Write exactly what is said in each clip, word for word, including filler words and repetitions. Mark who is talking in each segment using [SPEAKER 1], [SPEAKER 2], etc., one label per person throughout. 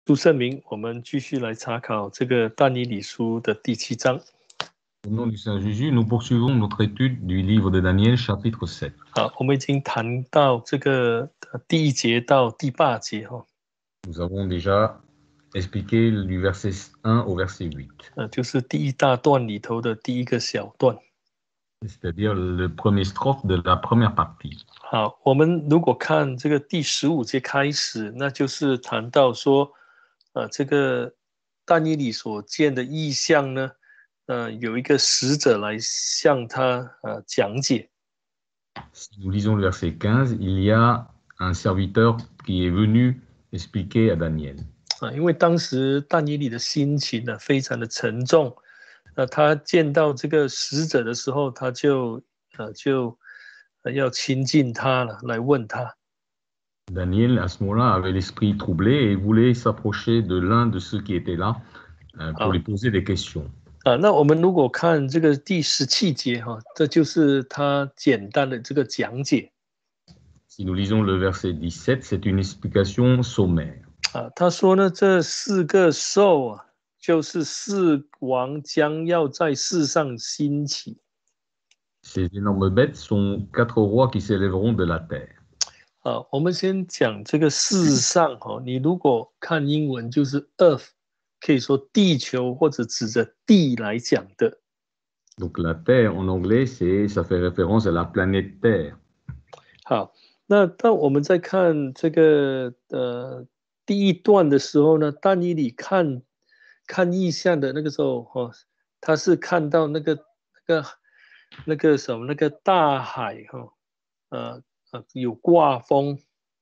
[SPEAKER 1] 读圣名，我们继续来查考这个但以理书的第七章。
[SPEAKER 2] Au nom du Saint Jésus, nous poursuivons notre étude du livre de Daniel, chapitre sept.
[SPEAKER 1] 好，我们已经谈到这个第一节到第八节哈。
[SPEAKER 2] Nous avons déjà expliqué du verset un au verset huit.
[SPEAKER 1] 呃，就是第一大段里头的第一个小段。
[SPEAKER 2] C'est-à-dire le premier strophe de la première partie.
[SPEAKER 1] 好，我们如果看这个第十五节开始，那就是谈到说，呃，这个但以理所见的异象呢，呃，有一个使者来向他呃讲解。
[SPEAKER 2] Si nous lisons le verset quinze, il y a un serviteur qui est venu expliquer à Daniel.
[SPEAKER 1] 啊，因为当时但以理的心情呢非常的沉重，那他见到这个使者的时候，他就呃就呃要亲近他了，来问他。
[SPEAKER 2] Daniel, à ce moment-là, avait l'esprit troublé et voulait s'approcher de l'un de ceux qui étaient là euh, pour lui poser des questions.
[SPEAKER 1] 啊，那我们如果看这个第十七节哈，这就是他简单的这个讲解。
[SPEAKER 2] Si nous lisons le verset dix-sept, c'est une explication sommaire.
[SPEAKER 1] 啊，他说呢，这四个兽啊，就是四王将要在世上兴起。
[SPEAKER 2] Ces énormes bêtes sont quatre rois qui s'élèveront de la terre.
[SPEAKER 1] 啊，我们先讲这个世上哈，你如果看英文就是 earth， 可以说地球或者指着地来讲的。
[SPEAKER 2] Donc la terre en anglais, c'est, ça fait référence à la planète Terre.
[SPEAKER 1] 好，那当我们在看这个呃第一段的时候呢，但以理看看异象的那个时候哈、哦，他是看到那个那个那个什么那个大海哈、哦，呃呃有刮风。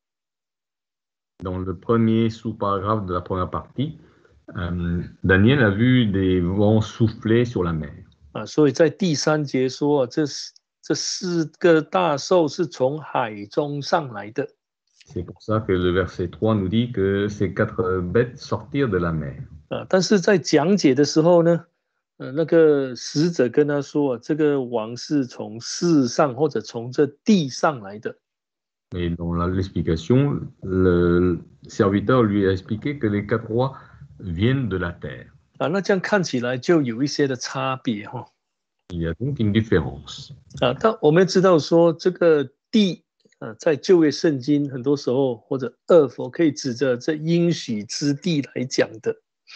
[SPEAKER 2] Dans le premier sous-paragraphe de la première partie, euh, Daniel a vu des vents souffler sur la mer.
[SPEAKER 1] 啊，所以在第三节说，这这四个大兽是从海中上来的。
[SPEAKER 2] C'est pour ça que le verset trois nous dit que ces quatre bêtes sortirent de la mer.
[SPEAKER 1] 啊，但是在讲解的时候呢，呃，那个使者跟他说，这个王是从世上或者从这地上来的。
[SPEAKER 2] Mais dans la, l'explication, le serviteur lui a expliqué que les quatre rois viennent de la terre.
[SPEAKER 1] 啊，那这样看起来就有一些的差别哈、哦。
[SPEAKER 2] Il y a donc une différence.
[SPEAKER 1] 啊，但我们知道说这个地，呃，在旧约圣经很多时候或者earth，我可以指着这应许之地来讲的。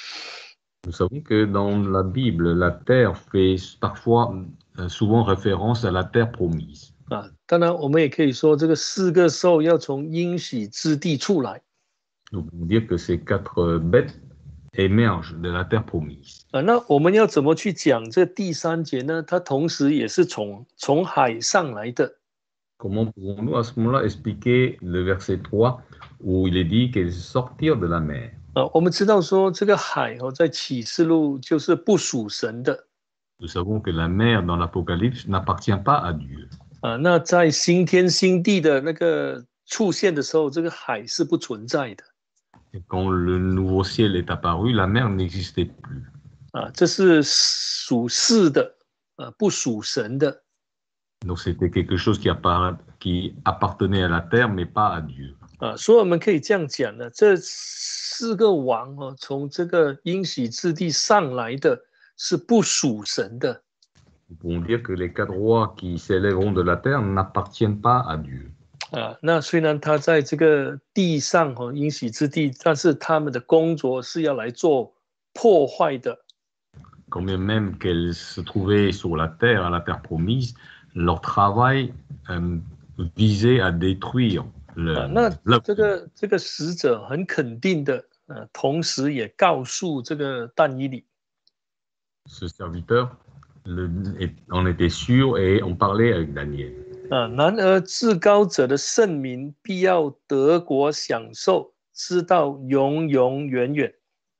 [SPEAKER 2] Nous savons que dans la Bible, la terre fait parfois, euh, souvent référence à la terre promise.
[SPEAKER 1] 啊，当然我们也可以说这个四个兽要从应许之地出来。
[SPEAKER 2] Nous pouvons dire que ces quatre bêtes émergent de la terre promise.
[SPEAKER 1] 啊，那我们要怎么去讲这第三节呢？它同时也是从从海上来的。
[SPEAKER 2] Comment pouvons-nous à ce moment-là expliquer le verset trois où il est dit qu'elles sortirent de la mer?
[SPEAKER 1] 啊，我们知道说这个海哦，在启示录就是不属神的。
[SPEAKER 2] Nous savons que la mer dans l'Apocalypse n'appartient pas à Dieu.
[SPEAKER 1] 啊，那在新天新地的那个出现的时候，这个海是不存在的。
[SPEAKER 2] Et quand le nouveau ciel est apparu, la mer n'existait plus.
[SPEAKER 1] 啊，这是属世的，啊，不属神的。
[SPEAKER 2] Donc c'était quelque chose qui, appara- qui appartenait à la terre, mais pas à Dieu.
[SPEAKER 1] 啊，所以我们可以这样讲呢，这四个王哦，从这个应许之地上来的是不属神的。
[SPEAKER 2] Nous pouvons dire que les quatre rois qui s'élèveront de la terre n'appartiennent pas à Dieu.
[SPEAKER 1] 啊，那虽然他在这个地上哦，应许之地，但是他们的工作是要来做破坏的。
[SPEAKER 2] Quand bien même qu'elles se trouvaient sur la terre, à la terre promise, leur travail euh, visait à détruire le,
[SPEAKER 1] 啊，那
[SPEAKER 2] l'œuvre.
[SPEAKER 1] 这个这个使者很肯定的，呃，同时也告诉这个但以理。
[SPEAKER 2] Ce serviteur le, est, en était sûr et en parlait avec Daniel.
[SPEAKER 1] 啊，然而至高者的圣名必要得国享受，直到永永远远。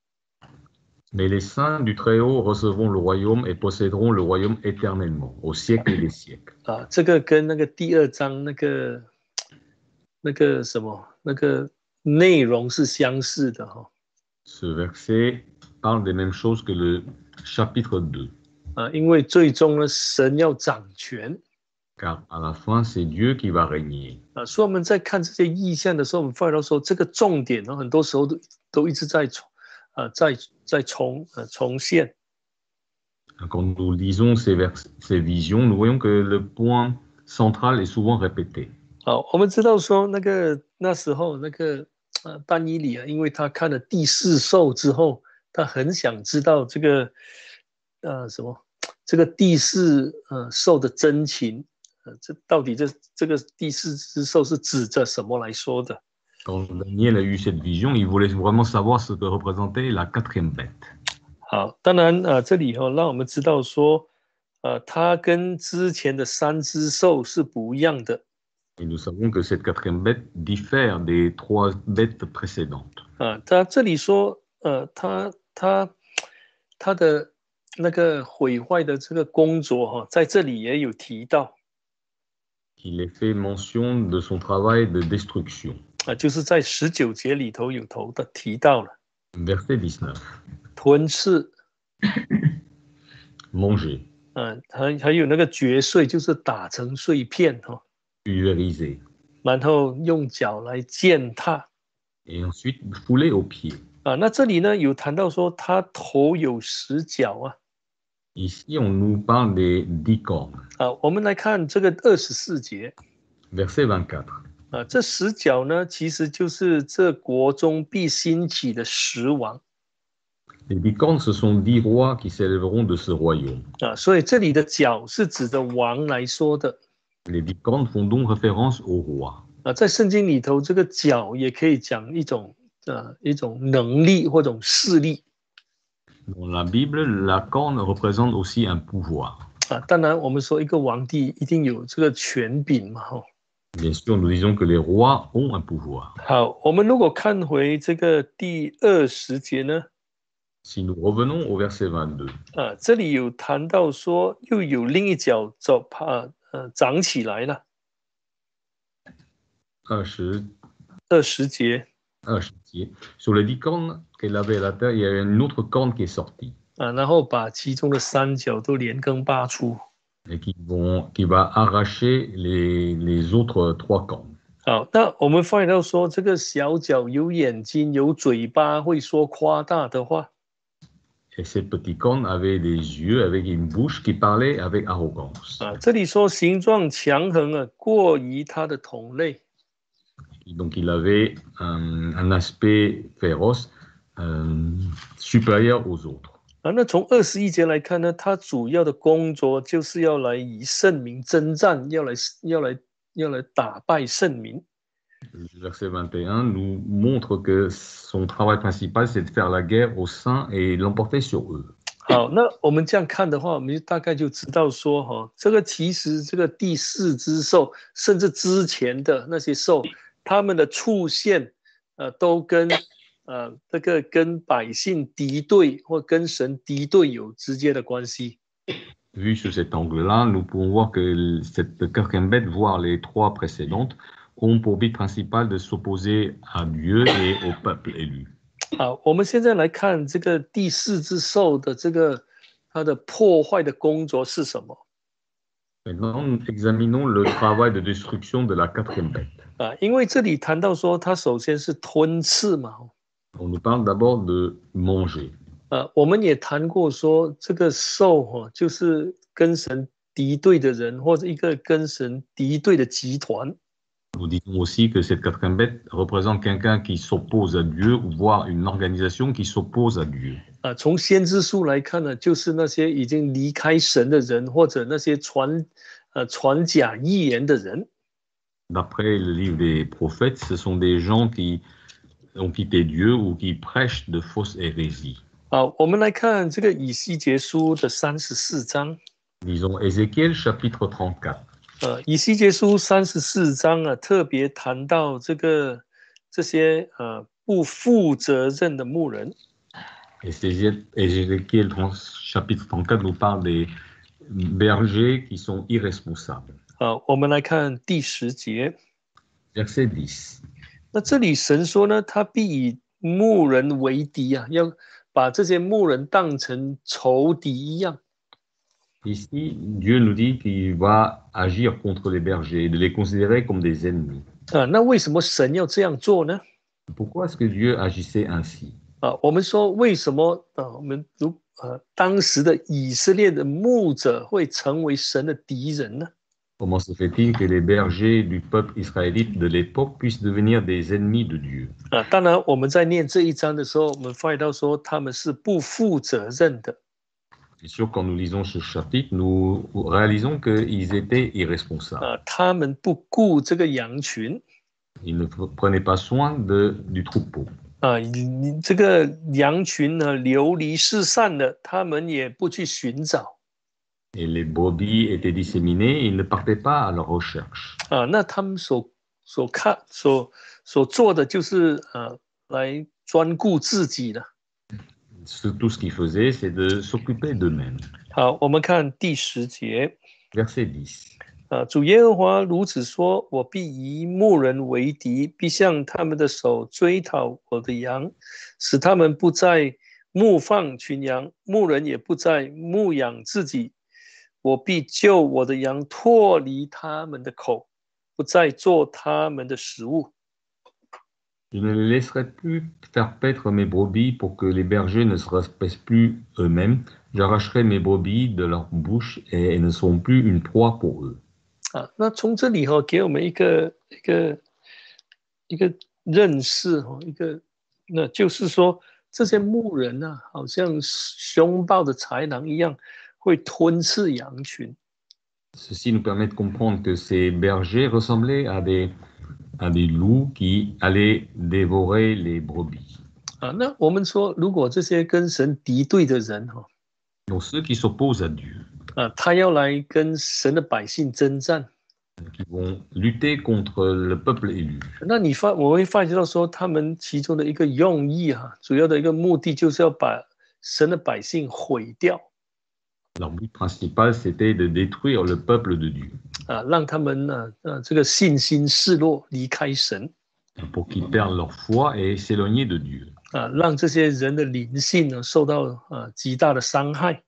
[SPEAKER 2] Mais les saints du Très-Haut recevront le royaume et posséderont le royaume éternellement, au siècle des siècles.
[SPEAKER 1] 啊，这个跟那个第二章那个那个什么那个内容是相似的哈、哦。
[SPEAKER 2] Ce verset parle des mêmes choses que le chapitre deux.
[SPEAKER 1] 啊，因为最终呢，神要掌权。
[SPEAKER 2] Car à la fin, c'est Dieu qui va régner.
[SPEAKER 1] 啊，所以我们在看这些意象的时候，我们发觉到说，这个重点呢，很多时候都都一直在重啊、呃、在在重呃重现。
[SPEAKER 2] Quand nous lisons ces, vers- ces visions, nous voyons que le point central est souvent répété.
[SPEAKER 1] 好，我们知道说那个那时候那个呃但以理啊，因为他看了第四兽之后，他很想知道这个呃什么这个第四呃兽的真情，呃这到底这这个第四只兽是指着什么来说的？
[SPEAKER 2] Quand Daniel a eu cette vision, il voulait vraiment savoir ce que représentait la quatrième bête.
[SPEAKER 1] 好，当然呃这里哈、哦、让我们知道说，呃它跟之前的三只兽是不一样的。
[SPEAKER 2] Et nous savons que cette quatrième bête diffère des trois bêtes précédentes.
[SPEAKER 1] 啊，他这里说，呃，他他他的那个毁坏的这个工作哈、哦，在这里也有提到
[SPEAKER 2] Il est fait mention de son travail de destruction.
[SPEAKER 1] 啊，就是在十九节里头有头的提到了
[SPEAKER 2] Verset dix-neuf.
[SPEAKER 1] 吞噬，
[SPEAKER 2] Manger,
[SPEAKER 1] 嗯、啊，还还有那个嚼碎，就是打成碎片哈、哦，
[SPEAKER 2] pulvériser,
[SPEAKER 1] 然后用脚来践踏
[SPEAKER 2] et ensuite fouler aux pieds.
[SPEAKER 1] 啊。那这里呢有谈到说他头有十角啊。
[SPEAKER 2] Ici, on nous parle des dix cornes.
[SPEAKER 1] 啊，我们来看这个二十四节
[SPEAKER 2] Verset vingt-quatre.
[SPEAKER 1] 啊，这十角呢，其实就是这国中必兴起的十王
[SPEAKER 2] Les dix cornes, ce sont dix rois qui s'élèveront de ce royaume.
[SPEAKER 1] 啊，所以这里的角是指的王来说的
[SPEAKER 2] Les dix cornes font donc référence au roi.
[SPEAKER 1] 啊，在圣经里头，这个角也可以讲一种呃一种能力或种势力
[SPEAKER 2] Dans la Bible, la corne représente aussi un pouvoir.
[SPEAKER 1] 啊。当然，我们说一个皇帝一定有这个权柄嘛，哈。
[SPEAKER 2] Bien sûr, nous disons que les rois ont un pouvoir.
[SPEAKER 1] 好，我们如果看回这个第二十节呢，
[SPEAKER 2] Si nous revenons au verset vingt-deux,
[SPEAKER 1] 啊，这里有谈到说又有另一角走啊呃长起来了，
[SPEAKER 2] 二十,
[SPEAKER 1] 二十节
[SPEAKER 2] 二十节, sur les dix cornes qu'elle avait à la terre, il y a une autre corne qui est sortie
[SPEAKER 1] 啊，然后把其中的三角都连根拔出。
[SPEAKER 2] et qui, vont, qui va arracher les, les autres trois cornes.
[SPEAKER 1] 好，那我们发现到说，这个小角有眼睛、有嘴巴，会说夸大的话
[SPEAKER 2] Et cette petite corne avait des yeux, avec une bouche qui parlait avec arrogance.
[SPEAKER 1] 啊。这里说形状强横啊，过于它的同类
[SPEAKER 2] Donc il avait un, un aspect féroce euh, supérieur aux autres.
[SPEAKER 1] 啊。那从二十一节来看呢，它主要的工作就是要来以圣民征战，要来要来要来打败圣民。
[SPEAKER 2] Le verset vingt et un nous montre que son travail principal, c'est de faire la guerre aux saints et l'emporter sur eux.
[SPEAKER 1] 好，那我们这样看的话，我们大概就知道说，哈、哦，这个其实这个第四只兽，甚至之前的那些兽，他们的出现，呃，都跟呃这个跟百姓敌对或跟神敌对有直接的关系。
[SPEAKER 2] Vu sous cet angle-là, nous pouvons voir que cette quatrième bête, voire les trois précédentes, ont pour but principal de s'opposer à Dieu et au peuple élu.
[SPEAKER 1] 好，我们现在来看这个第四只兽的这个它的破坏的工作是什么
[SPEAKER 2] Maintenant, nous examinons le travail de destruction de la quatrième bête.
[SPEAKER 1] 啊？因为这里谈到说，它首先是吞噬嘛。
[SPEAKER 2] On nous parle d'abord de manger.
[SPEAKER 1] 呃，我们也谈过说，这个兽哈、哦，就是跟神敌对的人，或者一个跟神敌对的集团。
[SPEAKER 2] Nous disons aussi que cette quatrième bête représente quelqu'un qui s'oppose à Dieu, ou voire une organisation qui s'oppose à Dieu.
[SPEAKER 1] 啊，从先知书来看呢，就是那些已经离开神的人，或者那些传呃传假预言的人。
[SPEAKER 2] D'après le livre des prophètes, ce sont des gens qui ont quitté Dieu ou qui prêchent de fausses hérésies.
[SPEAKER 1] 好，我们来看这个以西结书的三十四章。
[SPEAKER 2] Lisons Ézéchiel chapitre trente-quatre.
[SPEAKER 1] 呃，以西结书三十四章啊，特别谈到这个这些呃不负责任的牧人。
[SPEAKER 2] Et Ézéchiel chapitre trente-quatre nous parle des bergers qui sont irresponsables.
[SPEAKER 1] 好，我们来看第十节。
[SPEAKER 2] Verset dix.
[SPEAKER 1] 那这里神说呢，他必以牧人为敌啊，要把这些牧人当成仇敌一样。
[SPEAKER 2] Ici, Dieu nous dit qu'il va agir contre les bergers, de les considérer comme des ennemis.
[SPEAKER 1] 啊，那为什么神要这样做呢？
[SPEAKER 2] Pourquoi est-ce que Dieu agissait ainsi?
[SPEAKER 1] 啊，我们说为什么啊？我们如呃当时的以色列的牧者会成为神的敌人呢？
[SPEAKER 2] Comment se fait-il que les bergers du peuple israélite de l'époque puissent devenir des ennemis de Dieu?
[SPEAKER 1] 啊，当然我们在念这一章的时候，我们发现到说他们是不负责任的。
[SPEAKER 2] C'est sûr, quand nous lisons ce chapitre, nous réalisons qu'ils étaient irresponsables.
[SPEAKER 1] 啊，他们不顾这个羊群。
[SPEAKER 2] Ils ne prenaient pas soin de, du troupeau.
[SPEAKER 1] 啊，你这个羊群呢流离失散了，他们也不去寻找。
[SPEAKER 2] Et les brebis étaient disséminées, ils ne partaient pas à leur recherche.
[SPEAKER 1] 啊，那他们所所看所所做的就是呃来专顾自己的。
[SPEAKER 2] Tout ce qu'ils faisaient, c'est de s'occuper d'eux-mêmes.
[SPEAKER 1] 好，我们看第十节。
[SPEAKER 2] Verset dix.
[SPEAKER 1] 啊，主耶和华如此说：我必以牧人为敌，必向他们的手追讨我的羊，使他们不再牧放群羊，牧人也不再牧养自己。我必救我的羊脱离他们的口，不再做他们的食物。
[SPEAKER 2] Je ne les laisserai plus faire paître mes brebis pour que les bergers ne se respectent plus eux-mêmes. J'arracherai mes brebis de leur bouche et elles ne seront plus une proie pour eux.
[SPEAKER 1] 啊，那从这里哈、哦，给我们一个一个一个认识哈、哦，一个那就是说，这些牧人呢、啊，好像凶暴的豺狼一样，会吞噬羊群。
[SPEAKER 2] Ceci nous permet de comprendre que ces bergers ressemblaient à des, à des loups qui allaient dévorer les brebis.
[SPEAKER 1] 啊，那我们说，如果这些跟神敌对的人哈、哦，
[SPEAKER 2] Donc ceux qui s'opposent à Dieu,
[SPEAKER 1] 啊，他要来跟神的百姓征战，
[SPEAKER 2] qui vont lutter contre le peuple élu.
[SPEAKER 1] 那你发我会发觉到说，他们其中的一个用意哈、啊，主要的一个目的就是要把神的百姓毁掉。
[SPEAKER 2] Leur but principal, c'était de détruire le peuple de Dieu.
[SPEAKER 1] 啊，让他们呢，呃，这个信心失落，离开神。
[SPEAKER 2] Pour qu'ils perdent leur foi et s'éloigner de Dieu.
[SPEAKER 1] 啊，让这些人的灵性呢受到呃极大的伤害。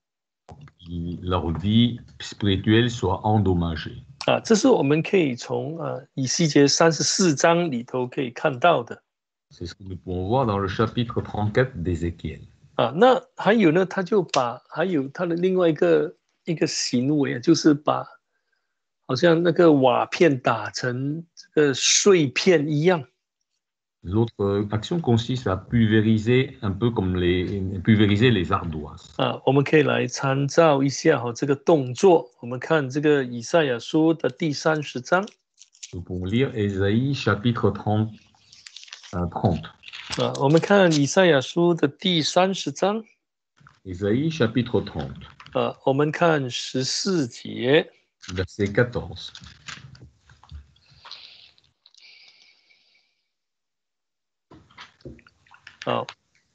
[SPEAKER 2] Leur vie spirituelle soit endommagée.
[SPEAKER 1] 啊，这是我们可以从呃以西结三十四章里头可以看到的。
[SPEAKER 2] C'est ce que nous pouvons voir dans le chapitre trente-quatre d'Ézéchiel.
[SPEAKER 1] 啊，那还有呢，他就把还有他的另外一个一个行为啊，就是把好像那个瓦片打成这个碎片一样。
[SPEAKER 2] L'autre action consiste à pulvériser un peu comme les pulvériser les ardoises.
[SPEAKER 1] 啊，我们可以来参照一下哈、哦、这个动作。我们看这个以赛亚书的第三十章。
[SPEAKER 2] Nous pouvons lire Ésaïe chapitre trente. Euh, trente.
[SPEAKER 1] 啊，我们看以赛亚书的第三十章。
[SPEAKER 2] Ésaïe chapitre trente.
[SPEAKER 1] 啊，我们看十四节。
[SPEAKER 2] Verset quatorze.
[SPEAKER 1] 好，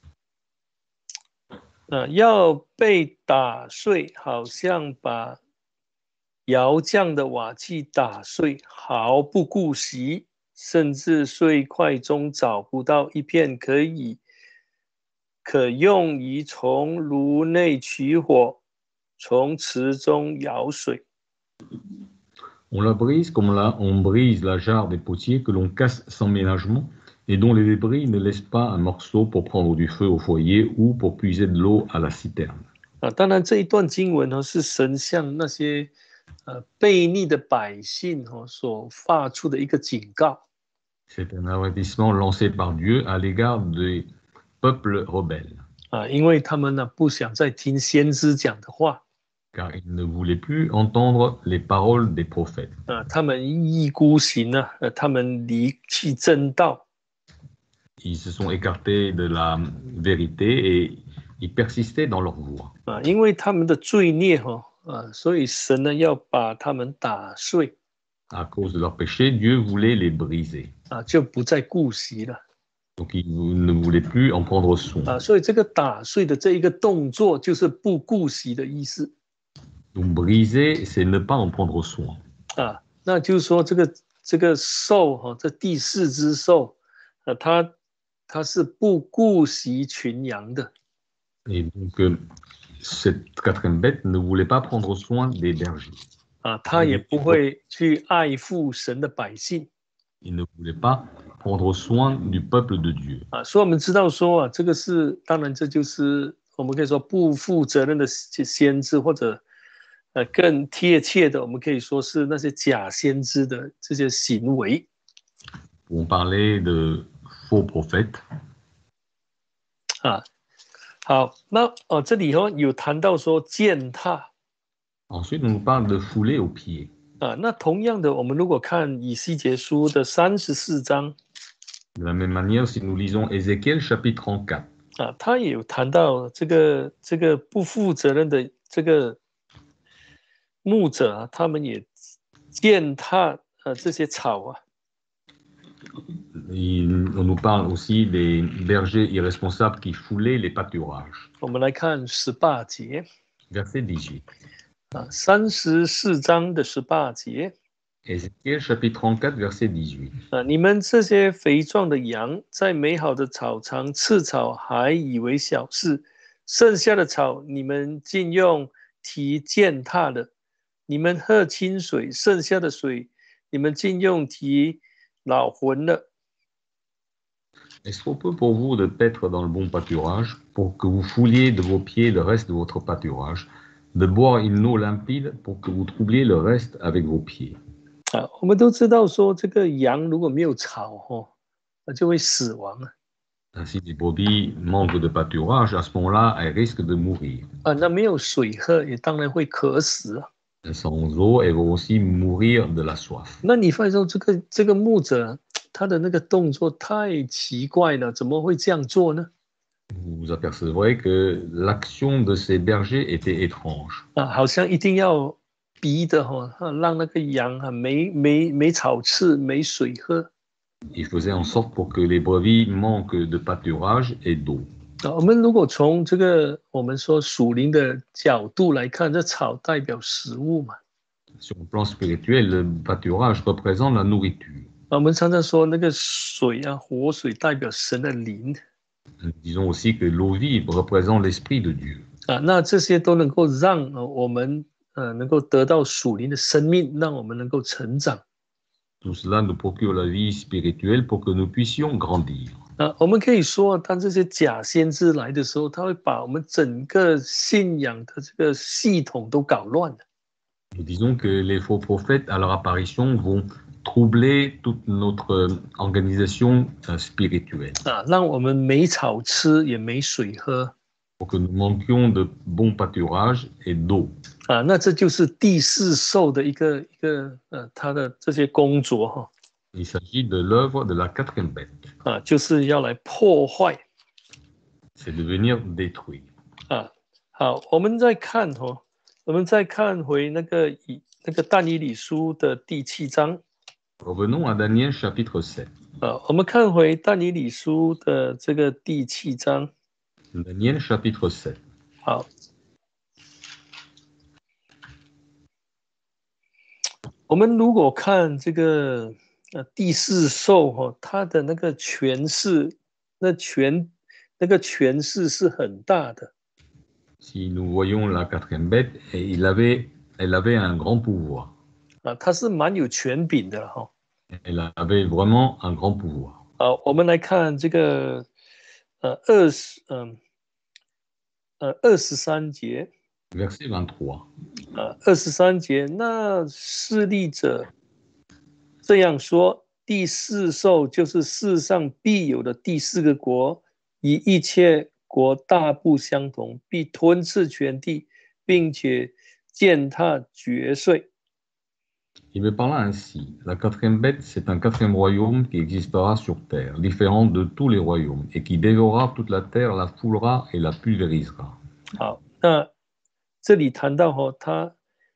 [SPEAKER 1] 啊，要被打碎，好像把窑匠的瓦器打碎，毫不顾惜，甚至碎块中找不到一片可以可用于从炉内取火，从池中舀水。
[SPEAKER 2] On la brise comme la, on brise la jarre des potiers que l'on casse sans ménagement et dont les débris ne laissent pas un morceau pour prendre du feu au foyer ou pour puiser de l'eau à la citerne.
[SPEAKER 1] 啊，当然这一段经文呢，是神向那些呃悖逆的百姓哦所发出的一个警告。
[SPEAKER 2] C'est un avertissement lancé par Dieu à l'égard des peuples rebelles.
[SPEAKER 1] 啊，因为他们呢不想再听先知讲的话。
[SPEAKER 2] Car ils ne voulaient plus entendre les paroles des prophètes.
[SPEAKER 1] 啊，他们一意孤行呢，呃，他们离弃正道。
[SPEAKER 2] Ils se sont écartés de la vérité et ils persistaient dans leur voie.
[SPEAKER 1] 啊，因为他们的罪孽哈、哦，啊，所以神呢要把他们打碎。
[SPEAKER 2] À cause de leur péché, Dieu voulait les briser.
[SPEAKER 1] 啊，就不再顾惜了。
[SPEAKER 2] Donc ils ne voulaient plus en prendre soin.
[SPEAKER 1] 啊，所以这个打碎的这一个动作，就是不顾惜的意思。
[SPEAKER 2] Donc briser, c'est ne pas en prendre soin.
[SPEAKER 1] 啊，那就是说这个这个兽哈、哦，这第四只兽，呃，它它是不顾惜群羊的。
[SPEAKER 2] Et donc euh, cette quatrième bête ne voulait pas prendre soin des bergers.
[SPEAKER 1] 啊，它也不会去爱护神的百姓。
[SPEAKER 2] Il ne voulait pas prendre soin du peuple de Dieu.
[SPEAKER 1] 啊，所以我们知道说啊，这个是当然这就是我们可以说不负责任的先知，或者呃更贴切的，我们可以说是那些假先知的这些行为。
[SPEAKER 2] On parlait de faux prophètes.
[SPEAKER 1] 啊，好，那哦这里哦有谈到说践踏。
[SPEAKER 2] Ensuite, on nous parle de fouler aux pieds.
[SPEAKER 1] 啊，那同样的，我们如果看以西结书的三十四章。
[SPEAKER 2] De la même manière, si nous lisons Ézéchiel chapitre trente-quatre.
[SPEAKER 1] 啊，他也有谈到这个这个不负责任的这个牧者啊，他们也践踏呃这些草啊。
[SPEAKER 2] Il, on nous parle aussi des bergers irresponsables qui foulaient les pâturages.
[SPEAKER 1] 我们来看十八节。
[SPEAKER 2] Verset dix-huit.
[SPEAKER 1] 啊，三十四章的十八节。
[SPEAKER 2] Ézéchiel chapitre trente-quatre, verset dix-huit.
[SPEAKER 1] 啊，你们这些肥壮的羊，在美好的草场吃草，还以为小事；剩下的草，你们竟用蹄践踏了；你们喝清水，剩下的水，你们竟用蹄老浑了。
[SPEAKER 2] Est-ce trop peu pour vous de paître dans le bon pâturage, pour que vous fouliez de vos pieds le reste de votre pâturage, de boire une eau limpide pour que vous troubliez le reste avec vos pieds?
[SPEAKER 1] 啊，我们都知道说，这个羊如果没有草哦，那就会死亡啊。
[SPEAKER 2] Ainsi, les brebis manquent de pâturage, à ce moment-là, elles risquent de mourir.
[SPEAKER 1] 啊，那没有水喝，也当然会渴死啊。
[SPEAKER 2] Sans eau, elles vont aussi mourir de la soif.
[SPEAKER 1] 那你发现说，这个这个牧者他的那个动作太奇怪了，怎么会这样做呢？
[SPEAKER 2] Vous apercevrez que l'action de ces bergers était étrange.
[SPEAKER 1] 啊，好像一定要逼的哈、哦，让那个羊啊没没没草吃，没水喝。
[SPEAKER 2] Il faisait en sorte pour que les brebis manquent de pâturage et d'eau.
[SPEAKER 1] 啊，我们如果从这个我们说属灵的角度来看，这草代表食物嘛。
[SPEAKER 2] Sur le plan spirituel, le pâturage représente la nourriture.
[SPEAKER 1] 啊，我们常常说那个水啊，活水代表神的灵。
[SPEAKER 2] Nous disons aussi que l'eau vive représente l'esprit de Dieu.
[SPEAKER 1] 啊，那这些都能够让呃我们呃能够得到属灵的生命，让我们能够成长。
[SPEAKER 2] Tout cela nous procure la vie spirituelle pour que nous puissions grandir.
[SPEAKER 1] 啊，我们可以说，当这些假先知来的时候，他会把我们整个信仰的这个系统都搞乱了。
[SPEAKER 2] Nous disons que les faux prophètes, à leur apparition, vont troubler toute notre organisation spirituelle.
[SPEAKER 1] 啊，让我们没草吃，也没水喝。
[SPEAKER 2] Pour que nous manquions de bon pâturage et d'eau.
[SPEAKER 1] 啊，那这就是第四兽的一个一个呃，他的这些工作哈。
[SPEAKER 2] Il s'agit de l'œuvre de la quatrième bête.
[SPEAKER 1] 啊，就是要来破坏。
[SPEAKER 2] C'est de venir détruire.
[SPEAKER 1] 啊，好，我们再看哦，我们再看回那个以那个但以理书的第七章。
[SPEAKER 2] Revenons à Daniel chapitre sept.
[SPEAKER 1] 啊，我们看回但以理书的这个第七章。
[SPEAKER 2] Daniel chapitre sept.
[SPEAKER 1] 好，我们如果看这个呃第四兽哈、哦，它的那个权势，那权那个权势是很大的。
[SPEAKER 2] Si nous voyons la quatrième bête, il avait, elle avait un grand pouvoir.
[SPEAKER 1] 啊，它是蛮有权柄的哈、哦。
[SPEAKER 2] Elle avait vraiment un grand pouvoir.
[SPEAKER 1] 好，我们来看这个呃二十嗯呃二十三节。
[SPEAKER 2] Verset vingt-trois.
[SPEAKER 1] 啊，二十三节，那势利者这样说：第四兽就是世上必有的第四个国，与一切国大不相同，必吞噬全地，并且践踏绝岁。
[SPEAKER 2] Il me parla ainsi. La quatrième bête, c'est un quatrième royaume qui existera sur terre, différent de tous les royaumes, et qui dévorera toute la terre, la foulera et la pulvérisera.
[SPEAKER 1] 好，那这里谈到哈、哦，它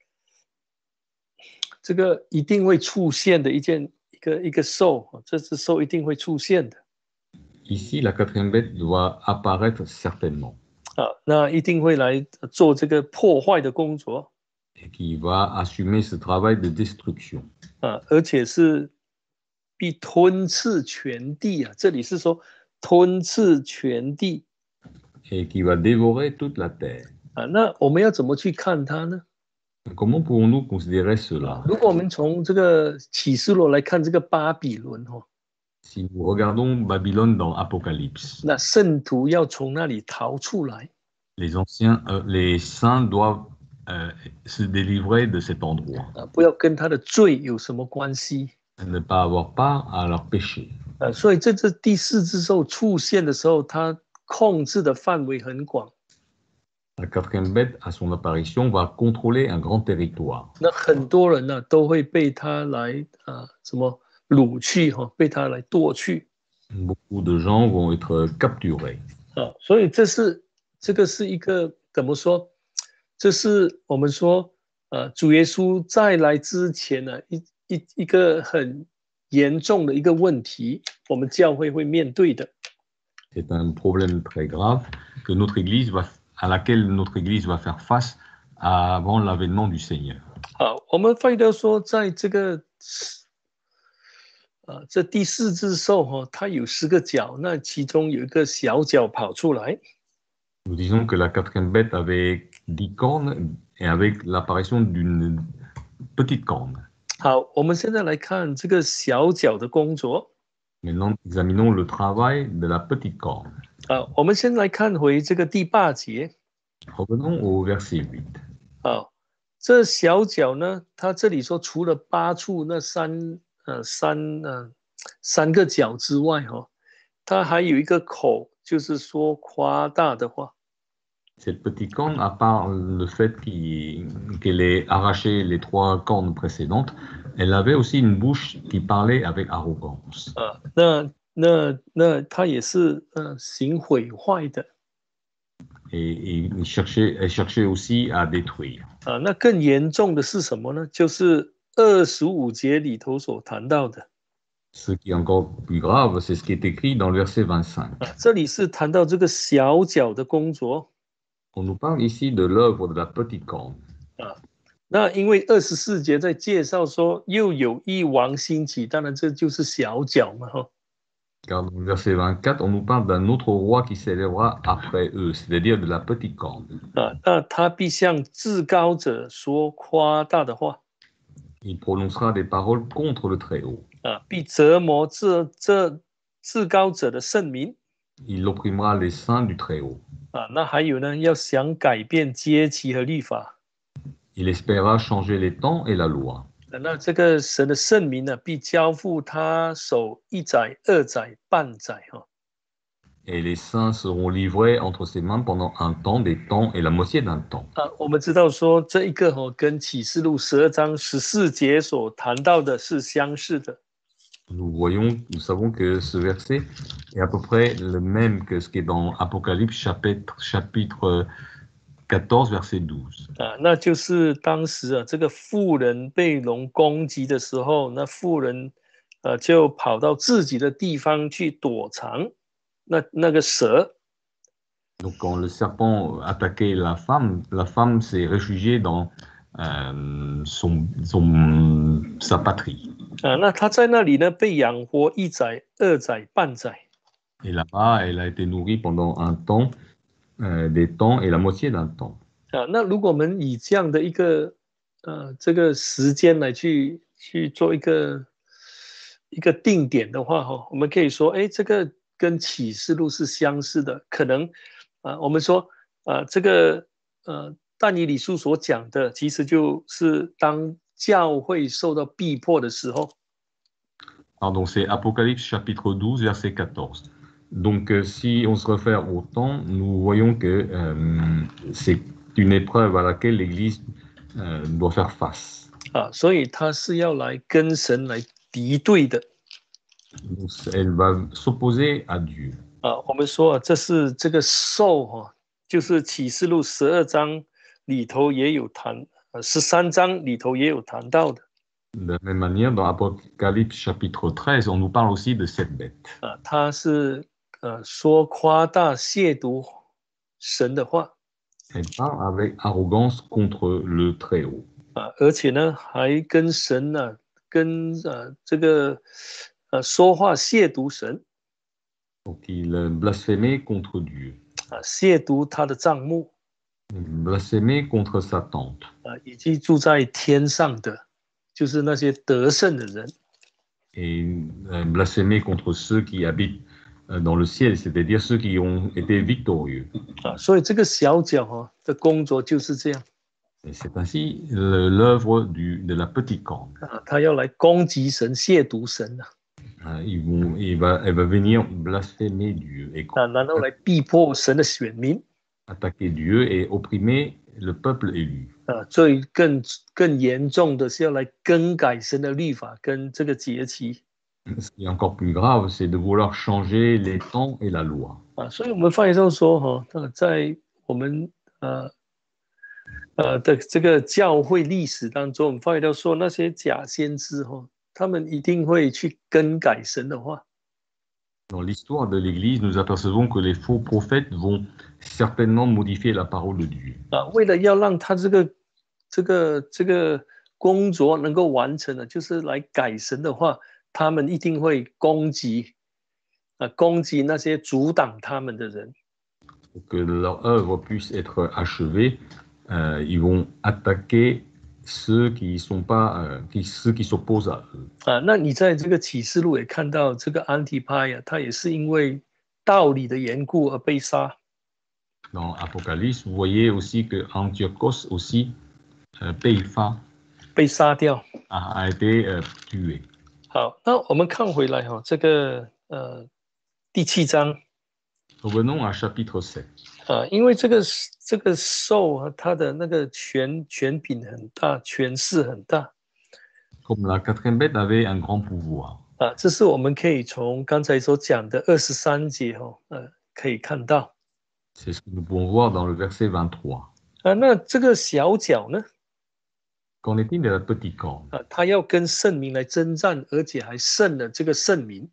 [SPEAKER 1] 这个一定会出现的一件一个一个兽，这只兽一定会出现的。
[SPEAKER 2] Ici, la quatrième bête doit apparaître certainement.
[SPEAKER 1] 啊，那一定会来做这个破坏的工作。
[SPEAKER 2] Et qui va assumer ce travail de destruction.
[SPEAKER 1] 啊，而且是必吞噬全地啊！这里是说吞噬全地。
[SPEAKER 2] Et qui va dévorer toute la terre.
[SPEAKER 1] 啊，那我们要怎么去看它呢？
[SPEAKER 2] Comment pouvons-nous considérer cela?
[SPEAKER 1] 如果我们从这个启示录来看这个巴比伦哈、哦，
[SPEAKER 2] Si nous regardons Babylone dans Apocalypse,
[SPEAKER 1] 那圣徒要从那里逃出来。
[SPEAKER 2] les anciens, euh, les saints doivent euh, se délivrer de cet endroit,
[SPEAKER 1] 啊，不要跟他的罪有什么关系。
[SPEAKER 2] ne pas avoir part à leur péché.
[SPEAKER 1] 啊，所以这这第四只兽出现的时候，它控制的范围很广。
[SPEAKER 2] La quatrième bête, à son apparition, va contrôler un grand territoire.
[SPEAKER 1] 那很多人呢、都会被他来啊什么掳去哈、被他来夺去。
[SPEAKER 2] Beaucoup de gens vont être capturés.
[SPEAKER 1] 啊，所以这是这个是一个怎么说？这是我们说，呃，主耶稣再来之前呢，一一一个很严重的一个问题，我们教会会面对的。
[SPEAKER 2] C'est un problème très grave que notre Église va, à laquelle notre Église va faire face avant l'avènement du Seigneur.
[SPEAKER 1] 好，我们发现到说，在这个啊，这第四只兽哈、它有十个角，那其中有一个小角跑出来。
[SPEAKER 2] Nous disons que la quatrième bête avait dix cornes et avec l'apparition d'une petite corne.
[SPEAKER 1] 好，我们现在来看这个小角的工作。
[SPEAKER 2] Maintenant, examinons le travail de la petite corne.
[SPEAKER 1] 好，我们先来看回这个第八节。
[SPEAKER 2] Revenons au verset huit.
[SPEAKER 1] 好，这小角呢，它这里说除了八处那三呃三呃三个角之外哈、哦，它还有一个口，就是说夸大的话。
[SPEAKER 2] Cette petite corne, à part le fait qu'elle ait arraché les trois cornes précédentes, elle avait aussi une bouche qui parlait avec arrogance.
[SPEAKER 1] 啊，那那那它也是呃行毁坏的。
[SPEAKER 2] Et, et il cherchait, elle cherchait aussi à détruire.
[SPEAKER 1] 啊，那更严重的是什么呢？就是二十五节里头所谈到的。
[SPEAKER 2] Ce qui est encore plus grave, c'est ce qui est écrit dans le verset vingt-cinq.
[SPEAKER 1] 啊，这里是谈到这个小角的工作。
[SPEAKER 2] On nous parle ici de l'œuvre de la petite corne.
[SPEAKER 1] 啊，那因为二十四节在介绍说又有一王兴起，当然这就是小角嘛，哈。
[SPEAKER 2] Car dans le verset vingt-quatre, on nous parle d'un autre roi qui s'élèvera après eux, c'est-à-dire de la petite corne.
[SPEAKER 1] 啊，那他必向至高者说夸大的话。
[SPEAKER 2] Il prononcera des paroles contre le Très-Haut.
[SPEAKER 1] 啊，必折磨这这至高者的圣民。
[SPEAKER 2] Il opprimera les saints du Très-Haut.
[SPEAKER 1] 啊，那还有呢，要想改变阶级和律法。
[SPEAKER 2] Il espérera changer les temps et la loi.
[SPEAKER 1] 啊，那这个神的圣民呢，必交付他手一载、二载、半载哈。
[SPEAKER 2] Et les saints seront livrés entre ses mains pendant un temps, des temps et la moitié d'un temps.
[SPEAKER 1] 啊，我们知道说这一个哈、哦，跟启示录十二章十四节所谈到的是相似的。
[SPEAKER 2] Nous voyons, nous savons que ce verset est à peu près le même que ce qui est dans Apocalypse chapitre, chapitre quatorze, verset douze.
[SPEAKER 1] 啊，那就是当时啊，这个妇人被龙攻击的时候，那妇人呃就跑到自己的地方去躲藏。那那个蛇
[SPEAKER 2] Donc quand le serpent attaquait la femme, la femme s'est réfugiée dans euh, son, son, sa patrie.
[SPEAKER 1] 啊，那他在那里呢被养活一载、二载、半载。
[SPEAKER 2] Et là-bas, elle a été nourrie pendant un temps, euh, des temps et la moitié d'un temps.
[SPEAKER 1] 啊，那如果我们以这样的一个呃这个时间来去去做一个一个定点的话，哈，我们可以说，哎，这个跟启示录是相似的。可能啊，我们说啊，这个呃但以理书所讲的，其实就是当教会受到逼迫的时候。
[SPEAKER 2] Alors, c'est Apocalypse chapitre douze, verset quatorze. Donc, euh, si on se réfère au temps, nous voyons que euh, c'est une épreuve à laquelle l'Église euh, doit faire face.
[SPEAKER 1] 啊，所以他是要来跟神来敌对的。
[SPEAKER 2] Donc, elle va s'opposer à Dieu.
[SPEAKER 1] 啊，我们说这是这个兽哈、哦，就是启示录十二章里头也有谈，呃，十三章里头也有谈到的。
[SPEAKER 2] De la même manière, dans Apocalypse chapitre treize, on nous parle aussi de cette bête.
[SPEAKER 1] 啊，他是呃说夸大亵渎神的话。
[SPEAKER 2] Elle parle avec arrogance contre le Très-Haut.
[SPEAKER 1] 啊，而且呢还跟神呢、啊，跟呃这个呃说话亵渎神。
[SPEAKER 2] Donc, il blasphémait contre Dieu.
[SPEAKER 1] 啊，亵渎他的帐幕。
[SPEAKER 2] Il blasphémait contre sa tente.
[SPEAKER 1] 啊，以及住在天上的，就是那些得胜的人。
[SPEAKER 2] et euh, blasphémer contre ceux qui habitent euh, dans le ciel, c'est-à-dire ceux qui ont été victorieux.
[SPEAKER 1] 啊，所以这个小角哈、哦、的工作就是这样。
[SPEAKER 2] Et c'est ainsi le- l'œuvre du- de la petite corne.
[SPEAKER 1] 啊，他要来攻击神、亵渎神啊，
[SPEAKER 2] Hein, ils vont- il va- elle va venir blasphémer Dieu et
[SPEAKER 1] 啊，然后来逼迫神的选民
[SPEAKER 2] attaquer Dieu et opprimer le peuple élu.
[SPEAKER 1] 啊，最更更严重的是要来更改神的律法跟这个节期
[SPEAKER 2] Ce qui est encore plus grave, c'est de vouloir changer les temps et la loi.
[SPEAKER 1] 啊，所以我们发现到说哈，呃，在我们呃呃的这个教会历史当中，我们发现到说那些假先知哈，他们一定会去更改神的话。
[SPEAKER 2] Dans l'histoire de l'Église, nous apercevons que les faux prophètes vont certainement modifier la parole de Dieu.
[SPEAKER 1] 啊，为了要让他这个这个这个工作能够完成的，就是来改神的话，他们一定会攻击啊，攻击那些阻挡他们的人
[SPEAKER 2] Pour que leur œuvre puisse être achevée, euh, ils vont attaquer ceux qui sont pas, euh, qui, ceux qui s'opposent à eux.
[SPEAKER 1] 啊。那你在这个启示录也看到这个安提帕呀，他也是因为道理的缘故而被杀
[SPEAKER 2] Dans Apocalypse, vous voyez aussi que Antiochos aussi, euh, Péipha,
[SPEAKER 1] 被杀掉。
[SPEAKER 2] a, a été euh, tué.
[SPEAKER 1] 好，那我们看回来哈，这个呃第七章
[SPEAKER 2] Revenons à chapitre sept.
[SPEAKER 1] 啊，因为这个这个兽啊，它的那个权权柄很大，权势很大。
[SPEAKER 2] Comme la quatrième bête avait un grand pouvoir.
[SPEAKER 1] 啊，这是我们可以从刚才所讲的二十三节哦，呃，可以看到。
[SPEAKER 2] C'est ce que nous pouvons voir dans le verset vingt-trois.
[SPEAKER 1] 啊，那这个小角呢？
[SPEAKER 2] Qu'en est-il de la petite corne?
[SPEAKER 1] 啊，他要跟圣民来征战，而且还胜了这个圣民。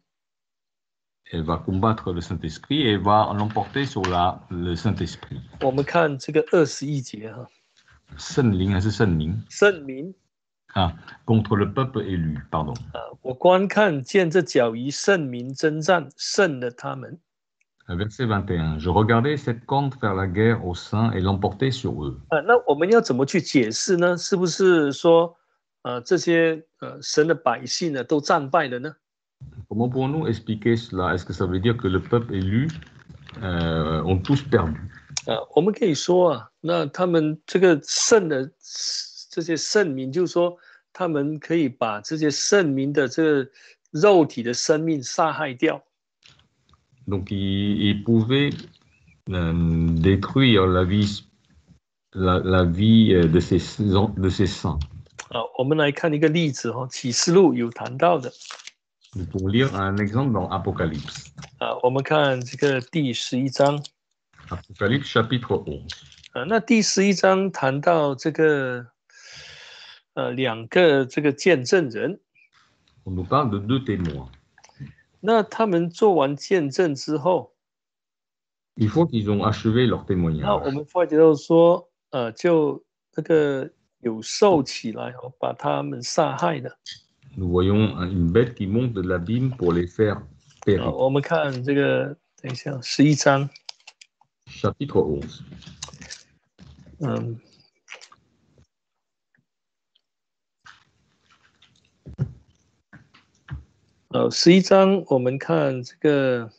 [SPEAKER 2] Elle va combattre le Saint-Esprit et va l'emporter sur la, le Saint-Esprit.
[SPEAKER 1] 我们看这个二十一节哈，
[SPEAKER 2] 圣灵还是圣灵？
[SPEAKER 1] 圣民
[SPEAKER 2] Ah, contre le peuple élu, pardon.
[SPEAKER 1] 啊，我观看见这角与圣民征战，胜了他们。
[SPEAKER 2] Verset vingt et un. Je regardais cette corne faire la guerre aux saints et l'emporter sur eux.
[SPEAKER 1] 啊，那我们要怎么去解释呢？是不是说，呃，这些呃神的百姓呢都战败了呢？
[SPEAKER 2] Comment pourrons-nous expliquer cela? Est-ce que ça veut dire que le peuple élu euh, ont tous perdu?
[SPEAKER 1] 啊，我们可以说啊，那他们这个圣的这些圣民，就是说他们可以把这些圣民的这个肉体的生命杀害掉。
[SPEAKER 2] Donc ils, ils pouvaient euh, détruire la vie, la, la vie de ces, de ces saints.
[SPEAKER 1] 啊，我们来看一个例子哈，启示录有谈到的。
[SPEAKER 2] Nous pouvons lire un exemple dans Apocalypse.
[SPEAKER 1] 啊，我们看这个第十一章。
[SPEAKER 2] Apocalypse chapitre onze.
[SPEAKER 1] 啊，那第十一章谈到这个呃两个这个见证人。
[SPEAKER 2] On nous parle de deux témoins.
[SPEAKER 1] 那他们做完见证之后，
[SPEAKER 2] Une fois qu'ils ont achevé leur
[SPEAKER 1] 那我
[SPEAKER 2] témoignage,
[SPEAKER 1] 们发觉到说，呃，就那个有兽起来哦，把他们杀害的。
[SPEAKER 2] nous voyons une bête qui monte de l'abîme pour les faire
[SPEAKER 1] 啊，
[SPEAKER 2] périr.
[SPEAKER 1] 我们看这个，等一下，十一章，
[SPEAKER 2] Chapitre onze.
[SPEAKER 1] 嗯，呃，十一章我们看这个